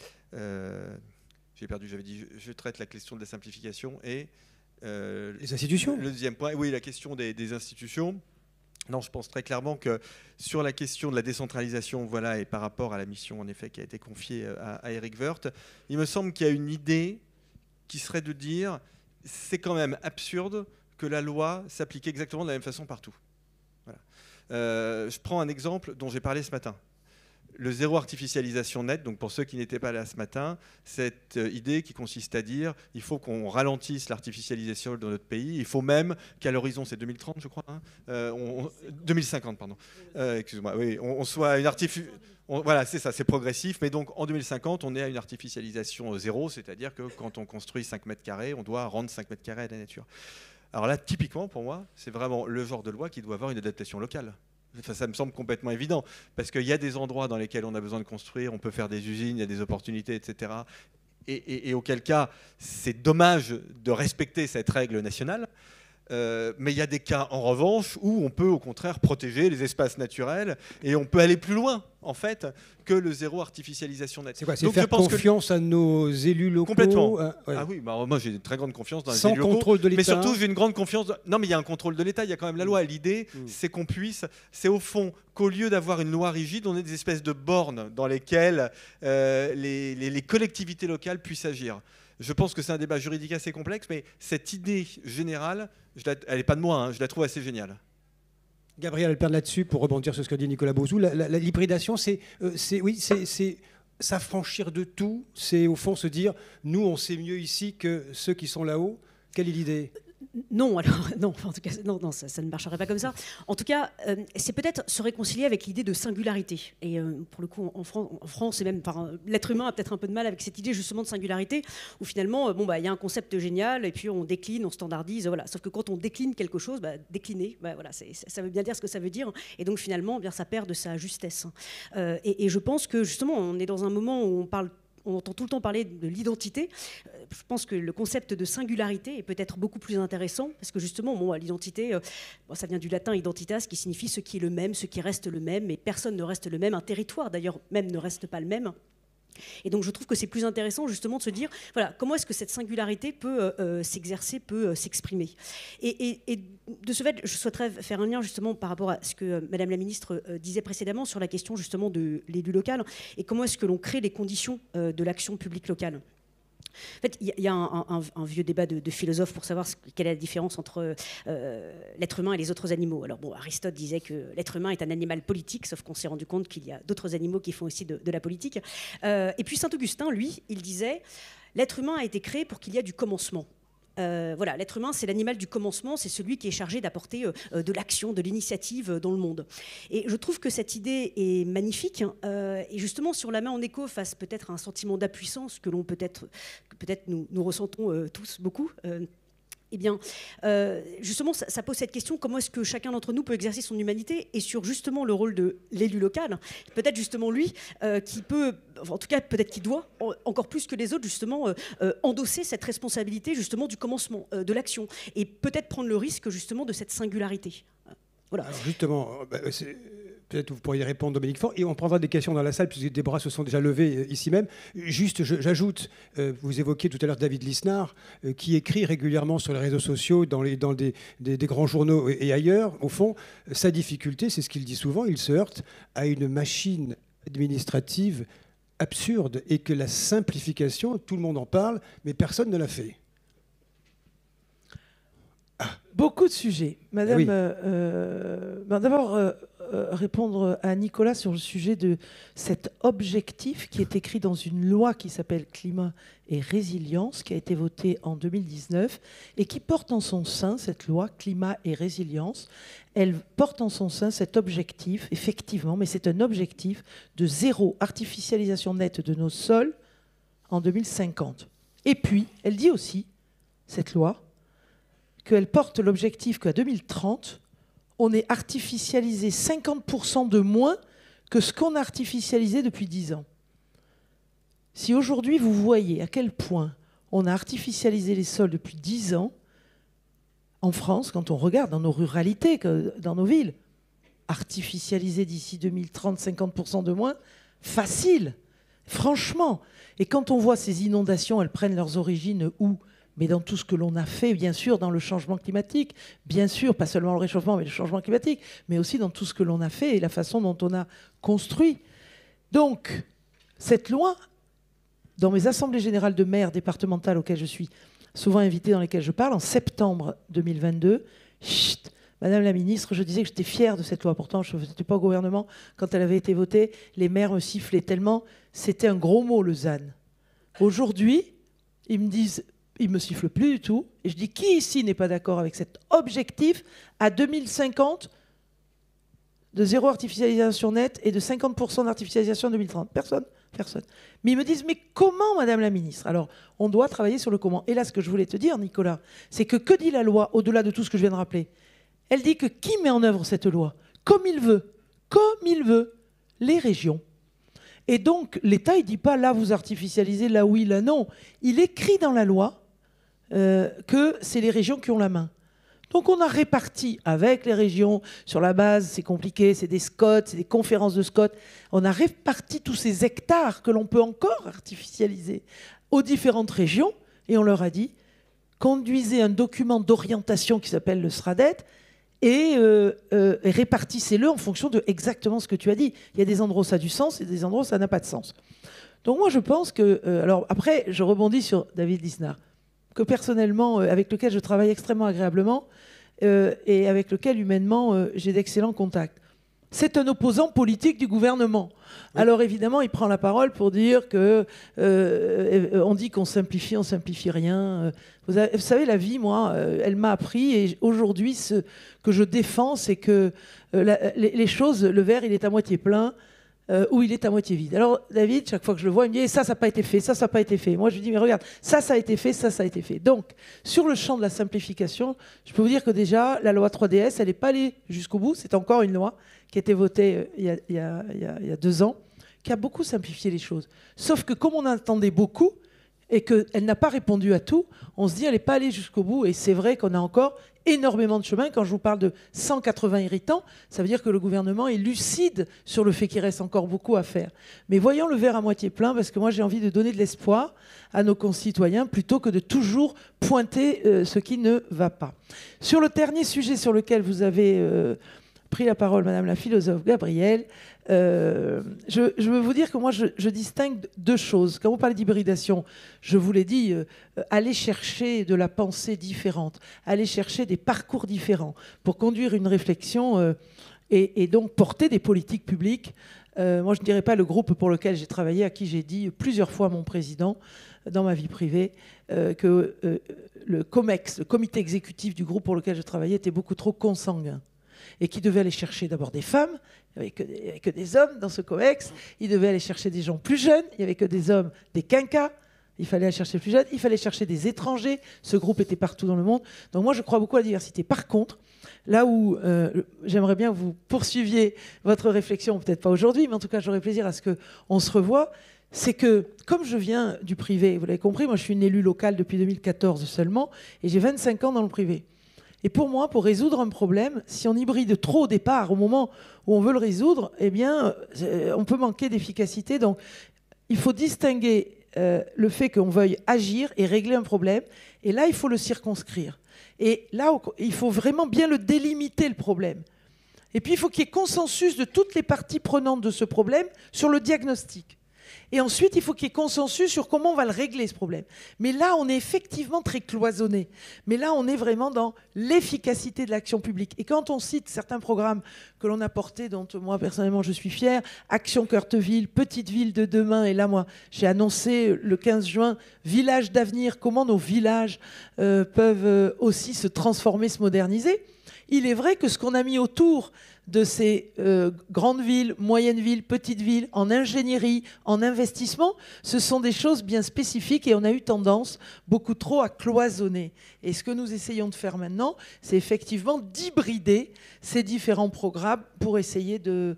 j'ai perdu, j'avais dit, je traite la question de la simplification et... les institutions. Le deuxième point, oui, la question des institutions. Non, je pense très clairement que sur la question de la décentralisation, voilà, et par rapport à la mission en effet qui a été confiée à Éric Woerth, il me semble qu'il y a une idée qui serait de dire c'est quand même absurde que la loi s'applique exactement de la même façon partout. Voilà. Je prends un exemple dont j'ai parlé ce matin. Le zéro artificialisation net, donc pour ceux qui n'étaient pas là ce matin, cette idée qui consiste à dire il faut qu'on ralentisse l'artificialisation dans notre pays, il faut même qu'à l'horizon, c'est 2030 je crois, 2050 pardon, excusez-moi, oui, on soit une voilà, c'est ça, c'est progressif, mais donc en 2050, on est à une artificialisation zéro, c'est-à-dire que quand on construit 5 mètres carrés, on doit rendre 5 mètres carrés à la nature. Alors là, typiquement, pour moi, c'est vraiment le genre de loi qui doit avoir une adaptation locale. Enfin, ça me semble complètement évident, parce qu'il y a des endroits dans lesquels on a besoin de construire, on peut faire des usines, il y a des opportunités, etc. Et auquel cas, c'est dommage de respecter cette règle nationale. Mais il y a des cas, en revanche, où on peut au contraire protéger les espaces naturels et on peut aller plus loin, en fait, que le zéro artificialisation nette. C'est quoi? C'est faire confiance à nos élus locaux? Complètement. Ouais. Ah oui, bah, moi j'ai une très grande confiance dans les Sans élus locaux. contrôle de l'État. Mais surtout, j'ai une grande confiance... Non, mais il y a un contrôle de l'État, il y a quand même la loi. L'idée, c'est qu'on puisse... C'est au fond qu'au lieu d'avoir une loi rigide, on ait des espèces de bornes dans lesquelles les collectivités locales puissent agir. Je pense que c'est un débat juridique assez complexe, mais cette idée générale, elle n'est pas de moi, hein, je la trouve assez géniale. Gabrielle Alperne, là-dessus, pour rebondir sur ce que dit Nicolas Bouzou, l'hybridation, c'est s'affranchir de tout, c'est au fond se dire, nous, on sait mieux ici que ceux qui sont là-haut. Quelle est l'idée ? Non, alors non, en tout cas, non, ça ne marcherait pas comme ça. En tout cas, c'est peut-être se réconcilier avec l'idée de singularité. Et pour le coup, en France, et même l'être humain a peut-être un peu de mal avec cette idée justement de singularité, où finalement, il y a un concept génial, et puis on décline, on standardise, voilà. Sauf que quand on décline quelque chose, décliner, voilà, ça veut bien dire ce que ça veut dire, et donc finalement, ça perd de sa justesse. Et je pense que justement, on est dans un moment où on parle on entend tout le temps parler de l'identité. Je pense que le concept de singularité est peut-être beaucoup plus intéressant, parce que justement, bon, l'identité, ça vient du latin identitas, qui signifie ce qui est le même, ce qui reste le même, et personne ne reste le même. Un territoire, d'ailleurs, même ne reste pas le même. Et donc je trouve que c'est plus intéressant justement de se dire, voilà, comment est-ce que cette singularité peut s'exercer, peut s'exprimer. Et de ce fait, je souhaiterais faire un lien justement par rapport à ce que Madame la Ministre disait précédemment sur la question justement de l'élu local, et comment est-ce que l'on crée les conditions de l'action publique locale. En fait, il y a un vieux débat de philosophes pour savoir quelle est la différence entre l'être humain et les autres animaux. Alors bon, Aristote disait que l'être humain est un animal politique, sauf qu'on s'est rendu compte qu'il y a d'autres animaux qui font aussi de la politique. Et puis Saint-Augustin, lui, il disait « L'être humain a été créé pour qu'il y ait du commencement ». Voilà, l'être humain, c'est l'animal du commencement, c'est celui qui est chargé d'apporter de l'action, de l'initiative dans le monde. Et je trouve que cette idée est magnifique, et justement sur la main en écho face peut-être à un sentiment d'impuissance que l'on peut-être nous ressentons tous beaucoup. Eh bien, justement, ça pose cette question, comment est-ce que chacun d'entre nous peut exercer son humanité, et sur justement le rôle de l'élu local, peut-être justement lui qui peut, en tout cas peut-être qui doit, encore plus que les autres justement, endosser cette responsabilité justement du commencement, de l'action, et peut-être prendre le risque justement de cette singularité. Voilà. Alors justement, peut-être vous pourriez répondre, Dominique Faure, et on prendra des questions dans la salle, puisque des bras se sont déjà levés ici même. Juste, j'ajoute, vous évoquiez tout à l'heure David Lisnard, qui écrit régulièrement sur les réseaux sociaux, dans des grands journaux et ailleurs. Au fond, sa difficulté, c'est ce qu'il dit souvent, il se heurte à une machine administrative absurde, et que la simplification, tout le monde en parle, mais personne ne l'a fait. Beaucoup de sujets. Madame, oui. D'abord, répondre à Nicolas sur le sujet de cet objectif qui est écrit dans une loi qui s'appelle Climat et Résilience, qui a été votée en 2019 et qui porte en son sein, cette loi Climat et Résilience, elle porte en son sein cet objectif, effectivement, mais c'est un objectif de zéro artificialisation nette de nos sols en 2050. Et puis, elle dit aussi, cette loi, qu'elle porte l'objectif qu'à 2030, on ait artificialisé 50% de moins que ce qu'on a artificialisé depuis 10 ans. Si aujourd'hui vous voyez à quel point on a artificialisé les sols depuis 10 ans, en France, quand on regarde dans nos ruralités, dans nos villes, artificialiser d'ici 2030 50% de moins, facile, franchement. Et quand on voit ces inondations, elles prennent leurs origines où ? Mais dans tout ce que l'on a fait, bien sûr, dans le changement climatique, bien sûr, pas seulement le réchauffement, mais le changement climatique, mais aussi dans tout ce que l'on a fait et la façon dont on a construit. Donc, cette loi, dans mes assemblées générales de maires départementales auxquelles je suis souvent invitée, dans lesquelles je parle, en septembre 2022, chut, Madame la Ministre, je disais que j'étais fière de cette loi. Pourtant, je n'étais pas au gouvernement quand elle avait été votée. Les maires me sifflaient tellement. C'était un gros mot, le ZAN. Aujourd'hui, ils me disent... Il ne me siffle plus du tout. Et je dis, qui ici n'est pas d'accord avec cet objectif à 2050 de zéro artificialisation nette et de 50% d'artificialisation en 2030 ? Personne. Personne. Mais ils me disent, mais comment, Madame la Ministre ? Alors, on doit travailler sur le comment. Et là, ce que je voulais te dire, Nicolas, c'est que dit la loi, au-delà de tout ce que je viens de rappeler ? Elle dit que qui met en œuvre cette loi ? Comme il veut. Comme il veut. Les régions. Et donc, l'État, il ne dit pas, là, vous artificialisez, là, oui, là, non. Il écrit dans la loi que c'est les régions qui ont la main. Donc on a réparti avec les régions, sur la base, c'est compliqué, c'est des SCOT, c'est des conférences de SCOT, on a réparti tous ces hectares que l'on peut encore artificialiser aux différentes régions, et on leur a dit, conduisez un document d'orientation qui s'appelle le SRADET, et répartissez-le en fonction de exactement ce que tu as dit. Il y a des endroits où ça a du sens et des endroits où ça n'a pas de sens. Donc moi je pense que... alors après, je rebondis sur David Lisnard, que personnellement, avec lequel je travaille extrêmement agréablement et avec lequel, humainement, j'ai d'excellents contacts. C'est un opposant politique du gouvernement. Oui. Alors évidemment, il prend la parole pour dire que on dit qu'on simplifie rien. Vous savez, la vie, moi, elle m'a appris, et aujourd'hui, ce que je défends, c'est que les choses, le verre, il est à moitié plein, où il est à moitié vide. Alors David, chaque fois que je le vois, il me dit ça n'a pas été fait, ça n'a pas été fait. Moi je lui dis mais regarde, ça a été fait, ça a été fait. Donc sur le champ de la simplification, je peux vous dire que déjà la loi 3DS, elle n'est pas allée jusqu'au bout. C'est encore une loi qui a été votée il y a 2 ans, qui a beaucoup simplifié les choses. Sauf que comme on en attendait beaucoup, et qu'elle n'a pas répondu à tout, on se dit elle n'est pas allée jusqu'au bout. Et c'est vrai qu'on a encore énormément de chemin. Quand je vous parle de 180 irritants, ça veut dire que le gouvernement est lucide sur le fait qu'il reste encore beaucoup à faire. Mais voyons le verre à moitié plein, parce que moi j'ai envie de donner de l'espoir à nos concitoyens plutôt que de toujours pointer ce qui ne va pas. Sur le dernier sujet sur lequel vous avez pris la parole, Madame la philosophe Gabrielle, je veux vous dire que moi, je distingue deux choses. Quand vous parlez d'hybridation, je vous l'ai dit, aller chercher de la pensée différente, aller chercher des parcours différents pour conduire une réflexion et donc porter des politiques publiques. Moi, je ne dirais pas le groupe pour lequel j'ai travaillé, à qui j'ai dit plusieurs fois à mon président, dans ma vie privée, que le COMEX, le comité exécutif du groupe pour lequel je travaillais, était beaucoup trop consanguin. Et qui devait aller chercher d'abord des femmes, il n'y avait que des hommes dans ce COEX, il devait aller chercher des gens plus jeunes, il n'y avait que des hommes, des quinquas, il fallait aller chercher plus jeunes, il fallait chercher des étrangers, ce groupe était partout dans le monde. Donc moi je crois beaucoup à la diversité. Par contre, là où j'aimerais bien que vous poursuiviez votre réflexion, peut-être pas aujourd'hui, mais en tout cas j'aurais plaisir à ce qu'on se revoie, c'est que comme je viens du privé, vous l'avez compris, moi je suis une élue locale depuis 2014 seulement, et j'ai 25 ans dans le privé. Et pour moi, pour résoudre un problème, si on hybride trop au départ, au moment où on veut le résoudre, eh bien, on peut manquer d'efficacité. Donc, il faut distinguer le fait qu'on veuille agir et régler un problème. Et là, il faut le circonscrire. Et là, il faut vraiment bien le délimiter, le problème. Et puis, il faut qu'il y ait consensus de toutes les parties prenantes de ce problème sur le diagnostic. Et ensuite, il faut qu'il y ait consensus sur comment on va le régler, ce problème. Mais là, on est effectivement très cloisonné. Mais là, on est vraiment dans l'efficacité de l'action publique. Et quand on cite certains programmes que l'on a portés, dont moi, personnellement, je suis fière, Action Cœur de Ville, Petite Ville de demain, et là, moi, j'ai annoncé le 15 juin, Village d'avenir, comment nos villages peuvent aussi se transformer, se moderniser. Il est vrai que ce qu'on a mis autour de ces grandes villes, moyennes villes, petites villes, en ingénierie, en investissement, ce sont des choses bien spécifiques et on a eu tendance beaucoup trop à cloisonner. Et ce que nous essayons de faire maintenant, c'est effectivement d'hybrider ces différents programmes pour essayer de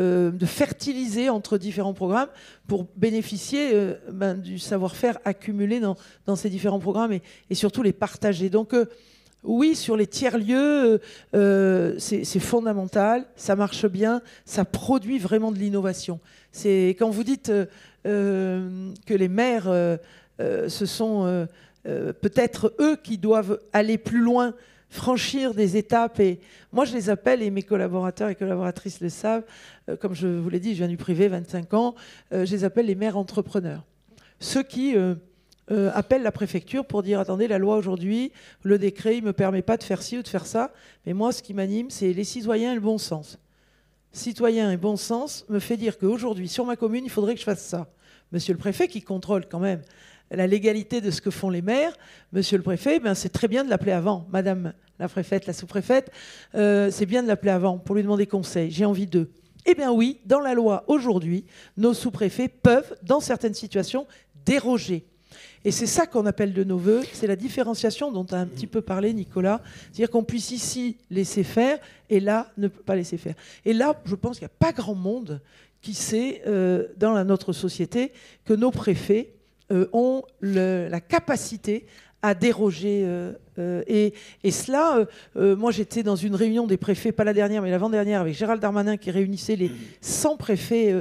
fertiliser entre différents programmes pour bénéficier du savoir-faire accumulé dans ces différents programmes et surtout les partager. Donc, oui, sur les tiers-lieux, c'est fondamental, ça marche bien, ça produit vraiment de l'innovation. Quand vous dites que les maires, ce sont peut-être eux qui doivent aller plus loin, franchir des étapes, et moi je les appelle, et mes collaborateurs et collaboratrices le savent, comme je vous l'ai dit, je viens du privé, 25 ans, je les appelle les maires entrepreneurs. Ceux qui... appelle la préfecture pour dire attendez, la loi aujourd'hui, le décret, il ne me permet pas de faire ci ou de faire ça, mais moi ce qui m'anime, c'est les citoyens et le bon sens. Citoyen et bon sens me fait dire qu'aujourd'hui, sur ma commune, il faudrait que je fasse ça. Monsieur le préfet, qui contrôle quand même la légalité de ce que font les maires, monsieur le préfet, ben c'est très bien de l'appeler avant. Madame la préfète, la sous-préfète, c'est bien de l'appeler avant pour lui demander conseil. J'ai envie d'eux. Eh bien oui, dans la loi aujourd'hui, nos sous-préfets peuvent, dans certaines situations, déroger. Et c'est ça qu'on appelle de nos voeux, c'est la différenciation dont a un petit peu parlé Nicolas, c'est-à-dire qu'on puisse ici laisser faire et là ne pas laisser faire. Et là, je pense qu'il n'y a pas grand monde qui sait, dans notre société, que nos préfets ont la capacité à déroger. Et cela, moi j'étais dans une réunion des préfets, pas la dernière mais l'avant-dernière, avec Gérald Darmanin qui réunissait les 100 préfets,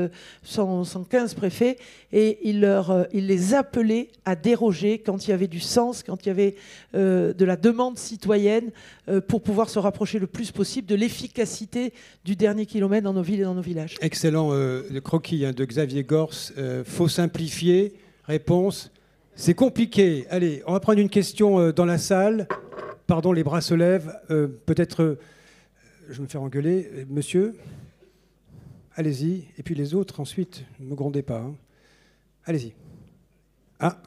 115 préfets, et il les appelait à déroger quand il y avait du sens, quand il y avait de la demande citoyenne, pour pouvoir se rapprocher le plus possible de l'efficacité du dernier kilomètre dans nos villes et dans nos villages. Excellent le croquis de Xavier Gors. Faut simplifier. Réponse. C'est compliqué. Allez, on va prendre une question dans la salle. Pardon, les bras se lèvent. Peut-être, je vais me faire engueuler. Monsieur, allez-y. Et puis les autres, ensuite, ne me grondez pas. Hein. Allez-y. Ah.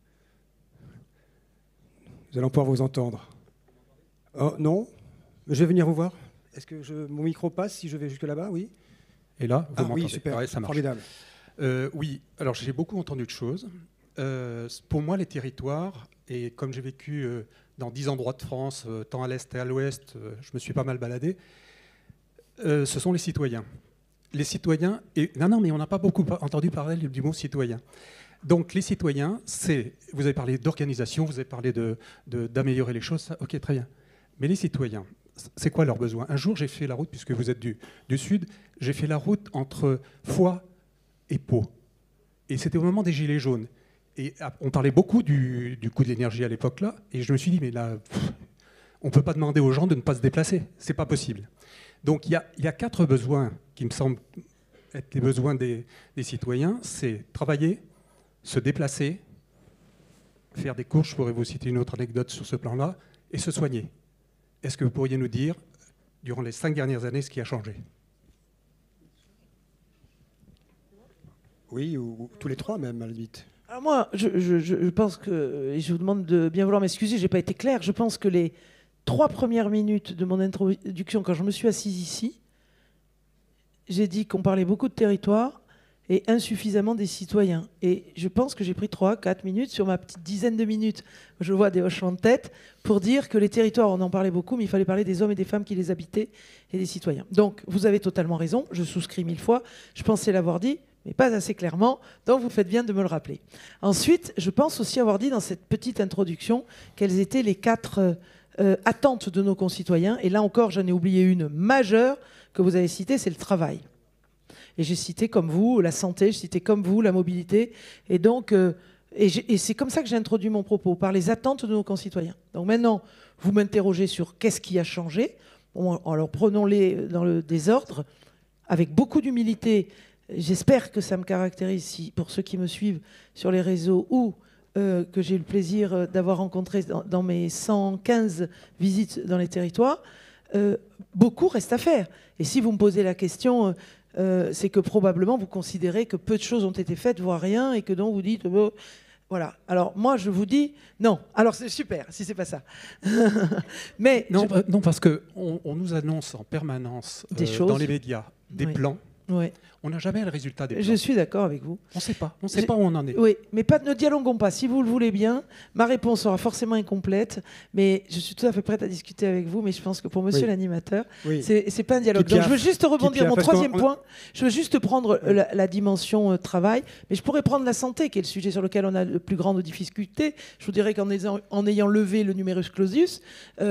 Nous allons pouvoir vous entendre. Oh, non. Je vais venir vous voir. Est-ce que mon micro passe si je vais jusque là-bas? Oui. Et là, vous m'entendez? Oui, super. Ouais, ça marche. Formidable. Oui, alors j'ai beaucoup entendu de choses. Pour moi, les territoires, et comme j'ai vécu dans 10 endroits de France, tant à l'est et à l'ouest, je me suis pas mal baladé, ce sont les citoyens. les citoyens... Non, mais on n'a pas beaucoup entendu parler du mot citoyen. Donc les citoyens, vous avez parlé d'organisation, vous avez parlé d'améliorer les choses, ça, ok, très bien. Mais les citoyens, c'est quoi leurs besoins? Un jour, j'ai fait la route, puisque vous êtes du Sud, j'ai fait la route entre Foix et Pau. Et c'était au moment des Gilets jaunes. Et on parlait beaucoup du coût de l'énergie à l'époque-là, et je me suis dit, mais là, on ne peut pas demander aux gens de ne pas se déplacer, c'est pas possible. Donc il y a 4 besoins qui me semblent être les besoins des citoyens, c'est travailler, se déplacer, faire des courses, je pourrais vous citer une autre anecdote sur ce plan-là, et se soigner. Est-ce que vous pourriez nous dire, durant les 5 dernières années, ce qui a changé? Oui, ou tous les 3 même, à la limite. Alors moi, je pense que, et je vous demande de bien vouloir m'excuser, je n'ai pas été clair, je pense que les 3 premières minutes de mon introduction, quand je me suis assise ici, j'ai dit qu'on parlait beaucoup de territoire et insuffisamment des citoyens. Et je pense que j'ai pris 3-4 minutes sur ma petite dizaine de minutes, je vois des hochements de tête, pour dire que les territoires, on en parlait beaucoup, mais il fallait parler des hommes et des femmes qui les habitaient et des citoyens. Donc, vous avez totalement raison, je souscris 1000 fois, je pensais l'avoir dit, mais pas assez clairement, donc vous faites bien de me le rappeler. Ensuite, je pense aussi avoir dit dans cette petite introduction quelles étaient les 4 attentes de nos concitoyens. Et là encore, j'en ai oublié une majeure que vous avez citée, c'est le travail. Et j'ai cité comme vous la santé, j'ai cité comme vous la mobilité. Et donc, et c'est comme ça que j'ai introduit mon propos, par les attentes de nos concitoyens. Donc maintenant, vous m'interrogez sur qu'est-ce qui a changé. Bon, alors prenons-les dans le désordre, avec beaucoup d'humilité. J'espère que ça me caractérise, pour ceux qui me suivent sur les réseaux ou que j'ai eu le plaisir d'avoir rencontré dans mes 115 visites dans les territoires. Beaucoup reste à faire. Et si vous me posez la question, c'est que probablement vous considérez que peu de choses ont été faites, voire rien, et que donc vous dites... Voilà. Alors moi, je vous dis non. Alors c'est super, si c'est pas ça. Mais non, non, parce qu'on nous annonce en permanence des choses dans les médias des plans. Oui. On n'a jamais le résultat des plans. Je suis d'accord avec vous. On ne sait pas où on en est. Oui, mais ne dialoguons pas. Si vous le voulez bien, ma réponse sera forcément incomplète, mais je suis tout à fait prête à discuter avec vous. Mais je pense que pour monsieur l'animateur, c'est pas un dialogue. Donc je veux juste rebondir mon 3e point. Je veux juste prendre la dimension travail, mais je pourrais prendre la santé, qui est le sujet sur lequel on a le plus grande difficulté. Je vous dirais qu'en ayant levé le numerus clausus,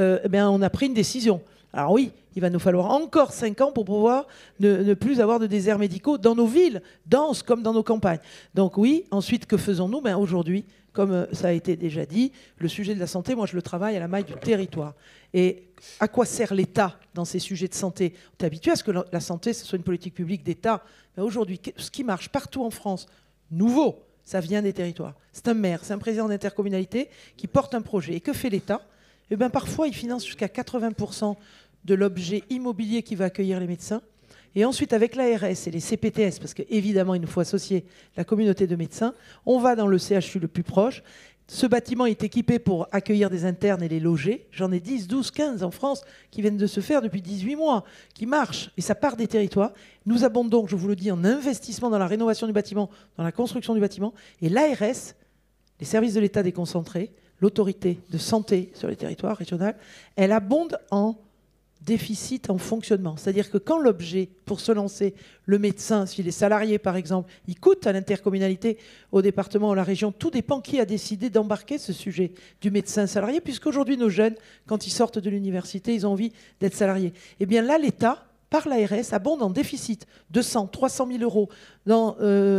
on a pris une décision. Alors oui, il va nous falloir encore 5 ans pour pouvoir ne plus avoir de déserts médicaux dans nos villes, denses comme dans nos campagnes. Donc oui, ensuite, que faisons-nous? Aujourd'hui, comme ça a été déjà dit, le sujet de la santé, moi je le travaille à la maille du territoire. Et à quoi sert l'État dans ces sujets de santé? On est habitué à ce que la santé, ce soit une politique publique d'État. Mais aujourd'hui, ce qui marche partout en France, nouveau, ça vient des territoires. C'est un maire, c'est un président d'intercommunalité qui porte un projet. Et que fait l'État? Parfois, il finance jusqu'à 80% de l'objet immobilier qui va accueillir les médecins. Et ensuite, avec l'ARS et les CPTS, parce qu'évidemment, il nous faut associer la communauté de médecins, on va dans le CHU le plus proche. Ce bâtiment est équipé pour accueillir des internes et les loger. J'en ai 10, 12, 15 en France qui viennent de se faire depuis 18 mois, qui marchent. Et ça part des territoires. Nous abondons donc, je vous le dis, en investissement dans la rénovation du bâtiment, dans la construction du bâtiment. Et l'ARS, les services de l'État déconcentrés, l'autorité de santé sur les territoires régionaux, elle abonde en déficit en fonctionnement. C'est-à-dire que quand l'objet, pour se lancer, le médecin, s'il est salarié par exemple, il coûte à l'intercommunalité, au département, à la région, tout dépend qui a décidé d'embarquer ce sujet du médecin salarié, puisqu'aujourd'hui nos jeunes, quand ils sortent de l'université, ils ont envie d'être salariés. Et bien là, l'État, par l'ARS, abonde en déficit 200, 300 000 euros dans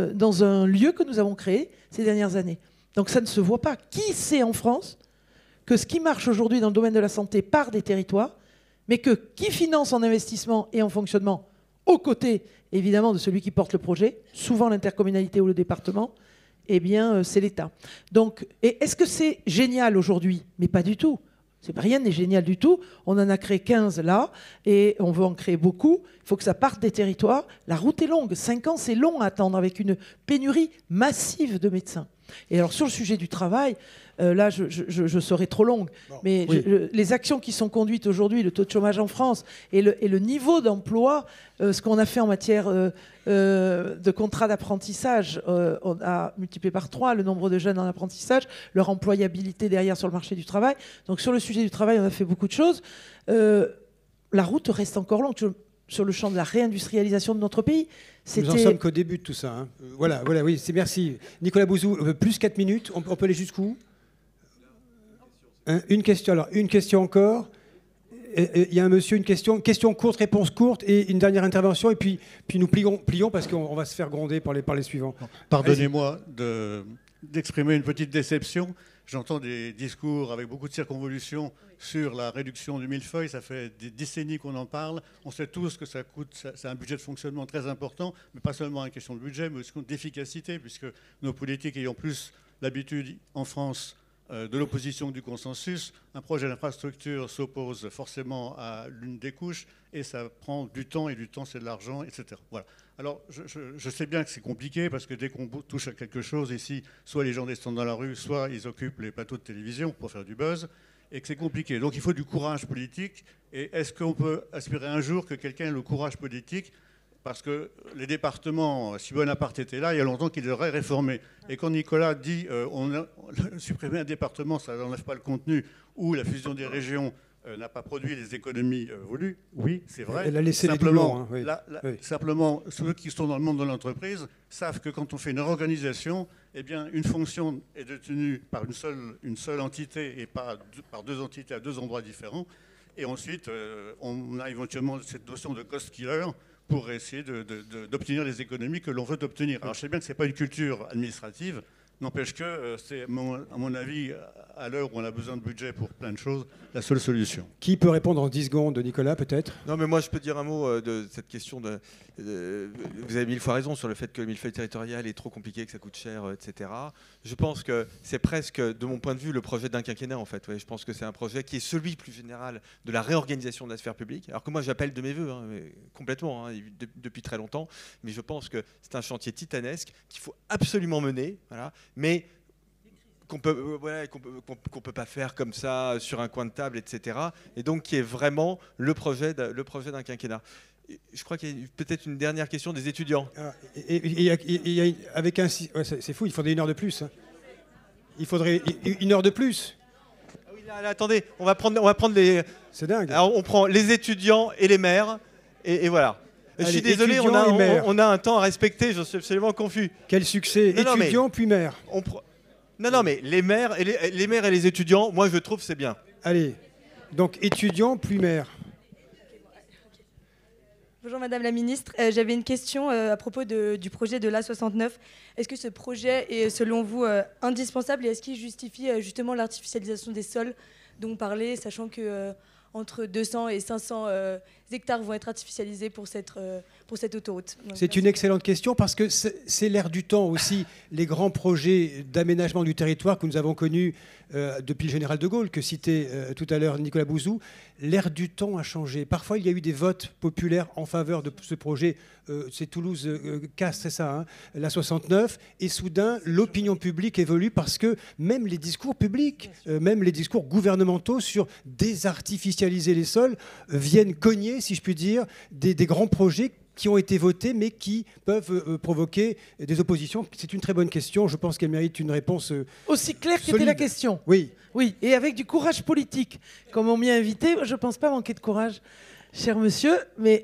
un lieu que nous avons créé ces dernières années. Donc ça ne se voit pas. Qui sait en France que ce qui marche aujourd'hui dans le domaine de la santé part des territoires, mais qui finance en investissement et en fonctionnement aux côtés, évidemment, de celui qui porte le projet, souvent l'intercommunalité ou le département, c'est l'État. Donc, est-ce que c'est génial aujourd'hui? Mais pas du tout. Rien n'est génial du tout. On en a créé 15 là, et on veut en créer beaucoup. Il faut que ça parte des territoires. La route est longue. 5 ans, c'est long à attendre, avec une pénurie massive de médecins. Et alors, sur le sujet du travail, là, je serai trop longue. Mais les actions qui sont conduites aujourd'hui, le taux de chômage en France et le niveau d'emploi, ce qu'on a fait en matière de contrats d'apprentissage, on a multiplié par 3 le nombre de jeunes en apprentissage, leur employabilité derrière sur le marché du travail. Donc sur le sujet du travail, on a fait beaucoup de choses. La route reste encore longue. sur le champ de la réindustrialisation de notre pays. Nous en sommes qu'au début de tout ça. Hein. Voilà, oui, c'est merci. Nicolas Bouzou, plus 4 minutes, on peut aller jusqu'où? Une question, alors une question encore. Il y a un monsieur, une question courte, réponse courte et une dernière intervention et puis nous plions parce qu'on va se faire gronder par les suivants. Pardonnez-moi d'exprimer une petite déception. J'entends des discours avec beaucoup de circonvolutions sur la réduction du millefeuille. Ça fait des décennies qu'on en parle. On sait tous que ça coûte, c'est un budget de fonctionnement très important, mais pas seulement une question de budget, mais aussi d'efficacité, puisque nos politiques ayant plus l'habitude en France de l'opposition que du consensus, un projet d'infrastructure s'oppose forcément à l'une des couches et ça prend du temps et du temps c'est de l'argent, etc. Voilà. Alors je sais bien que c'est compliqué parce que dès qu'on touche à quelque chose ici, soit les gens descendent dans la rue, soit ils occupent les plateaux de télévision pour faire du buzz et que c'est compliqué. Donc il faut du courage politique et est-ce qu'on peut aspirer un jour que quelqu'un ait le courage politique? Parce que les départements, si Bonaparte était là, il y a longtemps qu'il aurait réformé. Et quand Nicolas dit supprimer un département, ça n'enlève pas le contenu, ou la fusion des régions n'a pas produit les économies voulues, oui, c'est vrai. Elle a laissé simplement, les doublons, hein, oui. Simplement, ceux qui sont dans le monde de l'entreprise savent que quand on fait une réorganisation, eh bien, une fonction est détenue par une seule entité et pas par deux entités à deux endroits différents. Et ensuite, on a éventuellement cette notion de cost killer pour essayer d'obtenir les économies que l'on veut obtenir. Alors je sais bien que ce n'est pas une culture administrative, n'empêche que c'est, à mon avis, à l'heure où on a besoin de budget pour plein de choses, la seule solution. Qui peut répondre en 10 secondes, Nicolas, peut-être? Non, mais moi, je peux dire un mot de cette question. Vous avez mille fois raison sur le fait que le millefeuille territorial est trop compliqué, que ça coûte cher, etc. Je pense que c'est presque, de mon point de vue, le projet d'un quinquennat, en fait. Ouais, je pense que c'est un projet qui est celui plus général de la réorganisation de la sphère publique. Alors que moi, j'appelle de mes voeux, hein, complètement, hein, depuis très longtemps. Mais je pense que c'est un chantier titanesque qu'il faut absolument mener, voilà, mais qu'on peut pas faire comme ça sur un coin de table, etc. Et donc qui est vraiment le projet d'un quinquennat. Je crois qu'il y a peut-être une dernière question des étudiants. Avec c'est fou, il faudrait 1 heure de plus. Hein. Il faudrait 1 heure de plus. Ah oui, là, attendez, on va prendre les. C'est dingue. Alors, on prend les étudiants et les maires, et voilà. Allez, je suis désolé, on a un temps à respecter, je suis absolument confus. Quel succès, étudiants puis maires. Non, mais les maires et les étudiants, moi je trouve c'est bien. Allez, donc étudiants puis maires. Bonjour Madame la Ministre, j'avais une question à propos du projet de l'A69. Est-ce que ce projet est selon vous indispensable et est-ce qu'il justifie justement l'artificialisation des sols dont on parlait, sachant que entre 200 et 500 hectares vont être artificialisés pour cette autoroute? C'est une excellente question parce que c'est l'ère du temps aussi, les grands projets d'aménagement du territoire que nous avons connus depuis le général de Gaulle, que citait tout à l'heure Nicolas Bouzou. L'ère du temps a changé. Parfois, il y a eu des votes populaires en faveur de ce projet. C'est Toulouse-Castres, c'est ça, hein, la 69. Et soudain, l'opinion publique évolue parce que même les discours publics, même les discours gouvernementaux sur désartificialiser les sols viennent cogner, si je puis dire, des grands projets qui ont été votés, mais qui peuvent provoquer des oppositions. C'est une très bonne question. Je pense qu'elle mérite une réponse aussi claire qu'était la question. Oui. Oui, et avec du courage politique. Comme on m'y a invité, je ne pense pas manquer de courage, cher monsieur, mais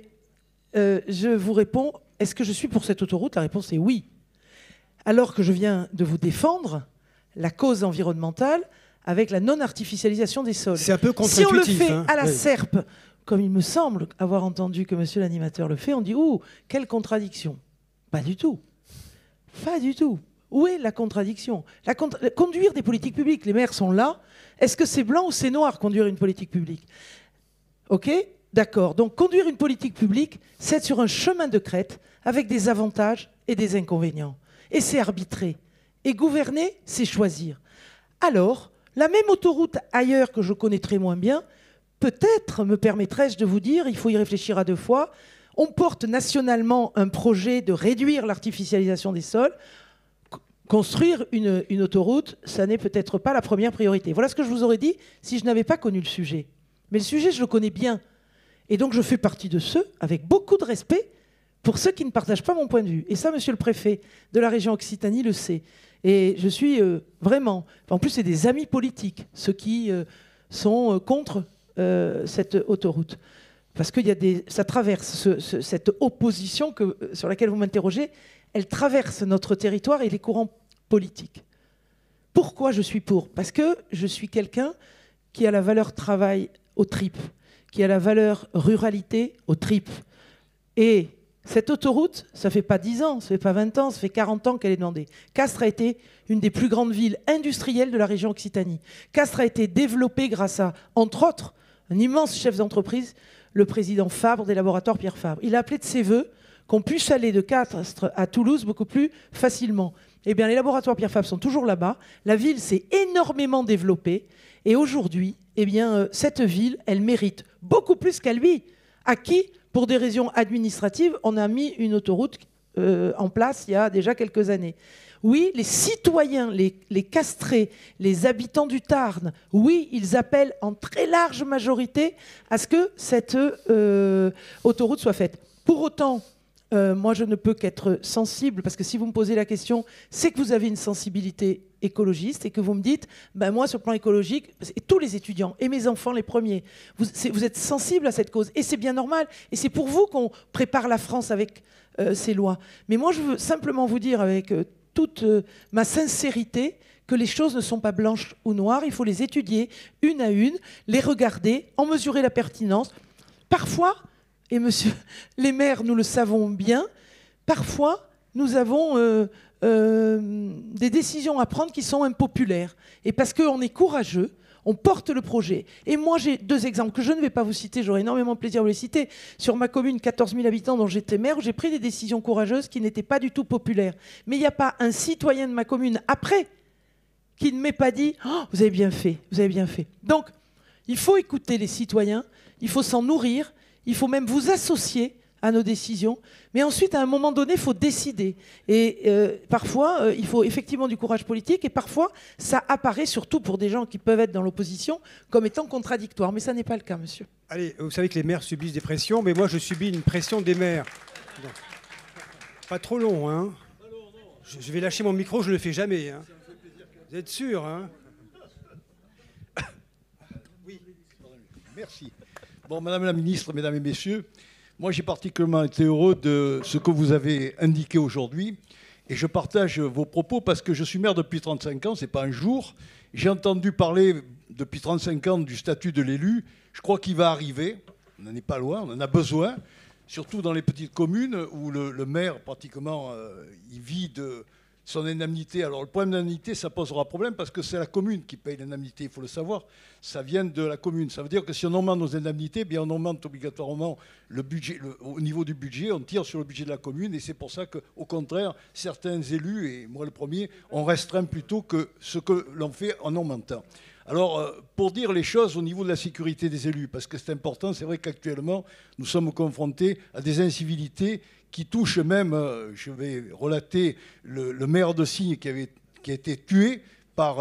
je vous réponds, est-ce que je suis pour cette autoroute? La réponse est oui. Alors que je viens de vous défendre la cause environnementale avec la non-artificialisation des sols. C'est un peu contre-intuitif. Si on le fait à la serpe, comme il me semble avoir entendu que monsieur l'animateur le fait, on dit « Ouh, quelle contradiction !» Pas du tout. Pas du tout. Où est la contradiction? Conduire des politiques publiques, les maires sont là. Est-ce que c'est blanc ou c'est noir, conduire une politique publique? Ok, d'accord. Donc conduire une politique publique, c'est être sur un chemin de crête avec des avantages et des inconvénients. Et c'est arbitrer. Et gouverner, c'est choisir. Alors, la même autoroute ailleurs que je connaîtrais moins bien, peut-être me permettrais-je de vous dire, il faut y réfléchir à 2 fois, on porte nationalement un projet de réduire l'artificialisation des sols. Construire une autoroute, ça n'est peut-être pas la première priorité. Voilà ce que je vous aurais dit si je n'avais pas connu le sujet. Mais le sujet, je le connais bien. Et donc, je fais partie de ceux, avec beaucoup de respect, pour ceux qui ne partagent pas mon point de vue. Et ça, monsieur le préfet de la région Occitanie le sait. Et je suis vraiment... En plus, c'est des amis politiques, ceux qui sont contre cette autoroute. parce que ça traverse cette opposition sur laquelle vous m'interrogez, elle traverse notre territoire et les courants politiques. Pourquoi je suis pour? Parce que je suis quelqu'un qui a la valeur travail aux tripes, qui a la valeur ruralité aux tripes. Et cette autoroute, ça ne fait pas 10 ans, ça ne fait pas 20 ans, ça fait 40 ans qu'elle est demandée. Castres a été une des plus grandes villes industrielles de la région Occitanie. Castres a été développée grâce à, entre autres, un immense chef d'entreprise, le président Fabre des laboratoires Pierre Fabre. Il a appelé de ses voeux qu'on puisse aller de Castres à Toulouse beaucoup plus facilement. Eh bien, les laboratoires Pierre Fabre sont toujours là-bas. La ville s'est énormément développée. Et aujourd'hui, eh bien, cette ville, elle mérite beaucoup plus qu'à lui. À qui, pour des raisons administratives, on a mis une autoroute en place il y a déjà quelques années. Oui, les citoyens, les castrés, les habitants du Tarn, oui, ils appellent en très large majorité à ce que cette autoroute soit faite. Pour autant, moi, je ne peux qu'être sensible, parce que si vous me posez la question, c'est que vous avez une sensibilité écologiste et que vous me dites, ben moi, sur le plan écologique, et tous les étudiants, et mes enfants les premiers, vous êtes sensibles à cette cause. Et c'est bien normal. Et c'est pour vous qu'on prépare la France avec ces lois. Mais moi, je veux simplement vous dire avec toute ma sincérité que les choses ne sont pas blanches ou noires. Il faut les étudier une à une, les regarder, en mesurer la pertinence. Parfois, et monsieur, les maires, nous le savons bien, parfois, nous avons des décisions à prendre qui sont impopulaires. Et parce qu'on est courageux, on porte le projet. Et moi, j'ai 2 exemples que je ne vais pas vous citer, j'aurai énormément de plaisir à vous les citer. Sur ma commune, 14 000 habitants dont j'étais maire, où j'ai pris des décisions courageuses qui n'étaient pas du tout populaires. Mais il n'y a pas un citoyen de ma commune, après, qui ne m'ait pas dit « Oh, vous avez bien fait, vous avez bien fait ». Donc, il faut écouter les citoyens, il faut s'en nourrir, il faut même vous associer à nos décisions. Mais ensuite, à un moment donné, il faut décider. Et parfois, il faut effectivement du courage politique. Et parfois, ça apparaît, surtout pour des gens qui peuvent être dans l'opposition, comme étant contradictoire. Mais ça n'est pas le cas, monsieur. Allez, vous savez que les maires subissent des pressions, mais moi, je subis une pression des maires. Donc, pas trop long, hein. Je vais lâcher mon micro, je ne le fais jamais. Hein. Vous êtes sûr, hein? Oui. Merci. Bon, Madame la Ministre, Mesdames et Messieurs, moi j'ai particulièrement été heureux de ce que vous avez indiqué aujourd'hui et je partage vos propos parce que je suis maire depuis 35 ans, ce n'est pas un jour. J'ai entendu parler depuis 35 ans du statut de l'élu. Je crois qu'il va arriver, on n'en est pas loin, on en a besoin, surtout dans les petites communes où le maire pratiquement il vit de son indemnité. Alors le problème d'indemnité, ça posera problème parce que c'est la commune qui paye l'indemnité, il faut le savoir. Ça vient de la commune. Ça veut dire que si on augmente nos indemnités, bien on augmente obligatoirement le budget, au niveau du budget, on tire sur le budget de la commune. Et c'est pour ça qu'au contraire, certains élus, et moi le premier, on restreint plutôt que ce que l'on fait en augmentant. Alors, pour dire les choses au niveau de la sécurité des élus, parce que c'est important, c'est vrai qu'actuellement, nous sommes confrontés à des incivilités qui touchent même, je vais relater, le maire de Signes qui a été tué par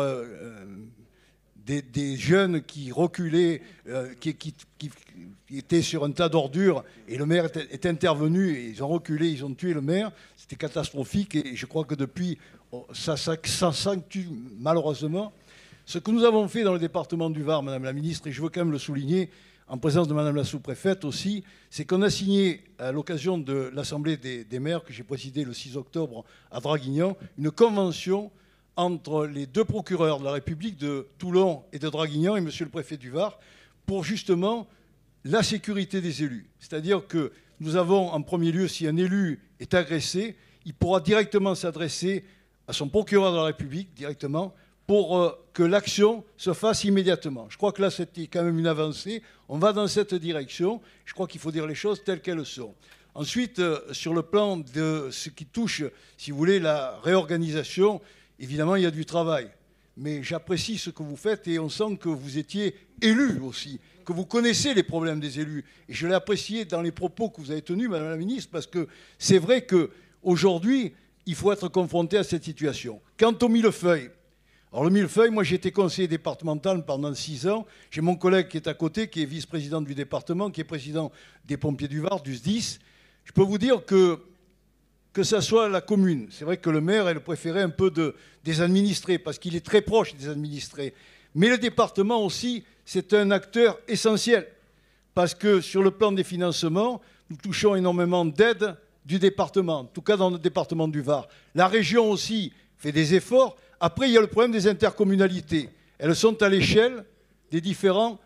des jeunes qui reculaient, qui étaient sur un tas d'ordures, et le maire est intervenu, et ils ont reculé, ils ont tué le maire. C'était catastrophique, et je crois que depuis, ça s'accentue malheureusement. Ce que nous avons fait dans le département du Var, Madame la Ministre, et je veux quand même le souligner, en présence de Madame la sous-préfète aussi, c'est qu'on a signé, à l'occasion de l'Assemblée des maires que j'ai présidée le 6 octobre à Draguignan, une convention entre les 2 procureurs de la République de Toulon et de Draguignan et Monsieur le préfet du Var pour justement la sécurité des élus. C'est-à-dire que nous avons en premier lieu, si un élu est agressé, il pourra directement s'adresser à son procureur de la République, directement, pour que l'action se fasse immédiatement. Je crois que là, c'était quand même une avancée. On va dans cette direction. Je crois qu'il faut dire les choses telles qu'elles sont. Ensuite, sur le plan de ce qui touche, si vous voulez, la réorganisation, évidemment, il y a du travail. Mais j'apprécie ce que vous faites et on sent que vous étiez élu aussi, que vous connaissez les problèmes des élus. Et je l'ai apprécié dans les propos que vous avez tenus, Madame la Ministre, parce que c'est vrai qu'aujourd'hui, il faut être confronté à cette situation. Quant au millefeuille, alors le millefeuille, moi j'ai été conseiller départemental pendant 6 ans. J'ai mon collègue qui est à côté, qui est vice-président du département, qui est président des pompiers du Var, du SDIS. Je peux vous dire que ça soit la commune, c'est vrai que le maire est le préféré un peu des administrés, parce qu'il est très proche des administrés. Mais le département aussi, c'est un acteur essentiel. parce que sur le plan des financements, nous touchons énormément d'aides du département, en tout cas dans le département du Var. La région aussi fait des efforts. Après, il y a le problème des intercommunalités. Elles sont à l'échelle des différents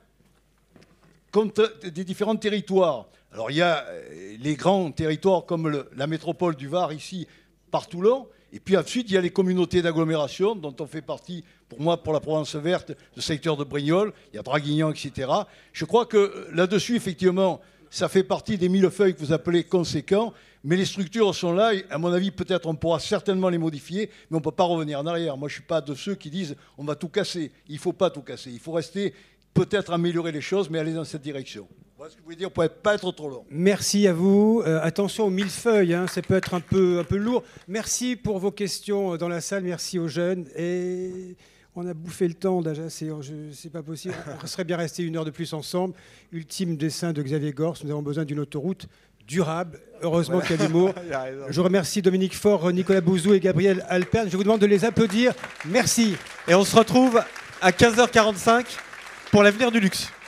territoires. Alors il y a les grands territoires comme la métropole du Var ici, par Toulon, et puis ensuite il y a les communautés d'agglomération dont on fait partie, pour moi, pour la Provence verte, le secteur de Brignoles, il y a Draguignan, etc. Je crois que là-dessus, effectivement, ça fait partie des millefeuilles que vous appelez conséquents, mais les structures sont là, et à mon avis, peut-être on pourra certainement les modifier, mais on ne peut pas revenir en arrière. Moi, je ne suis pas de ceux qui disent on va tout casser. Il ne faut pas tout casser. Il faut rester, peut-être améliorer les choses, mais aller dans cette direction. Voilà ce que je voulais dire pour ne pas être trop long. Merci à vous. Attention aux millefeuilles, hein, ça peut être un peu lourd. Merci pour vos questions dans la salle. Merci aux jeunes. Et on a bouffé le temps déjà, c'est pas possible. On serait bien resté 1 heure de plus ensemble. Ultime dessein de Xavier Gors. Nous avons besoin d'une autoroute durable. Heureusement qu'il y a l'humour. Je remercie Dominique Faure, Nicolas Bouzou et Gabriel Alperne. Je vous demande de les applaudir. Merci. Et on se retrouve à 15h45 pour l'avenir du luxe.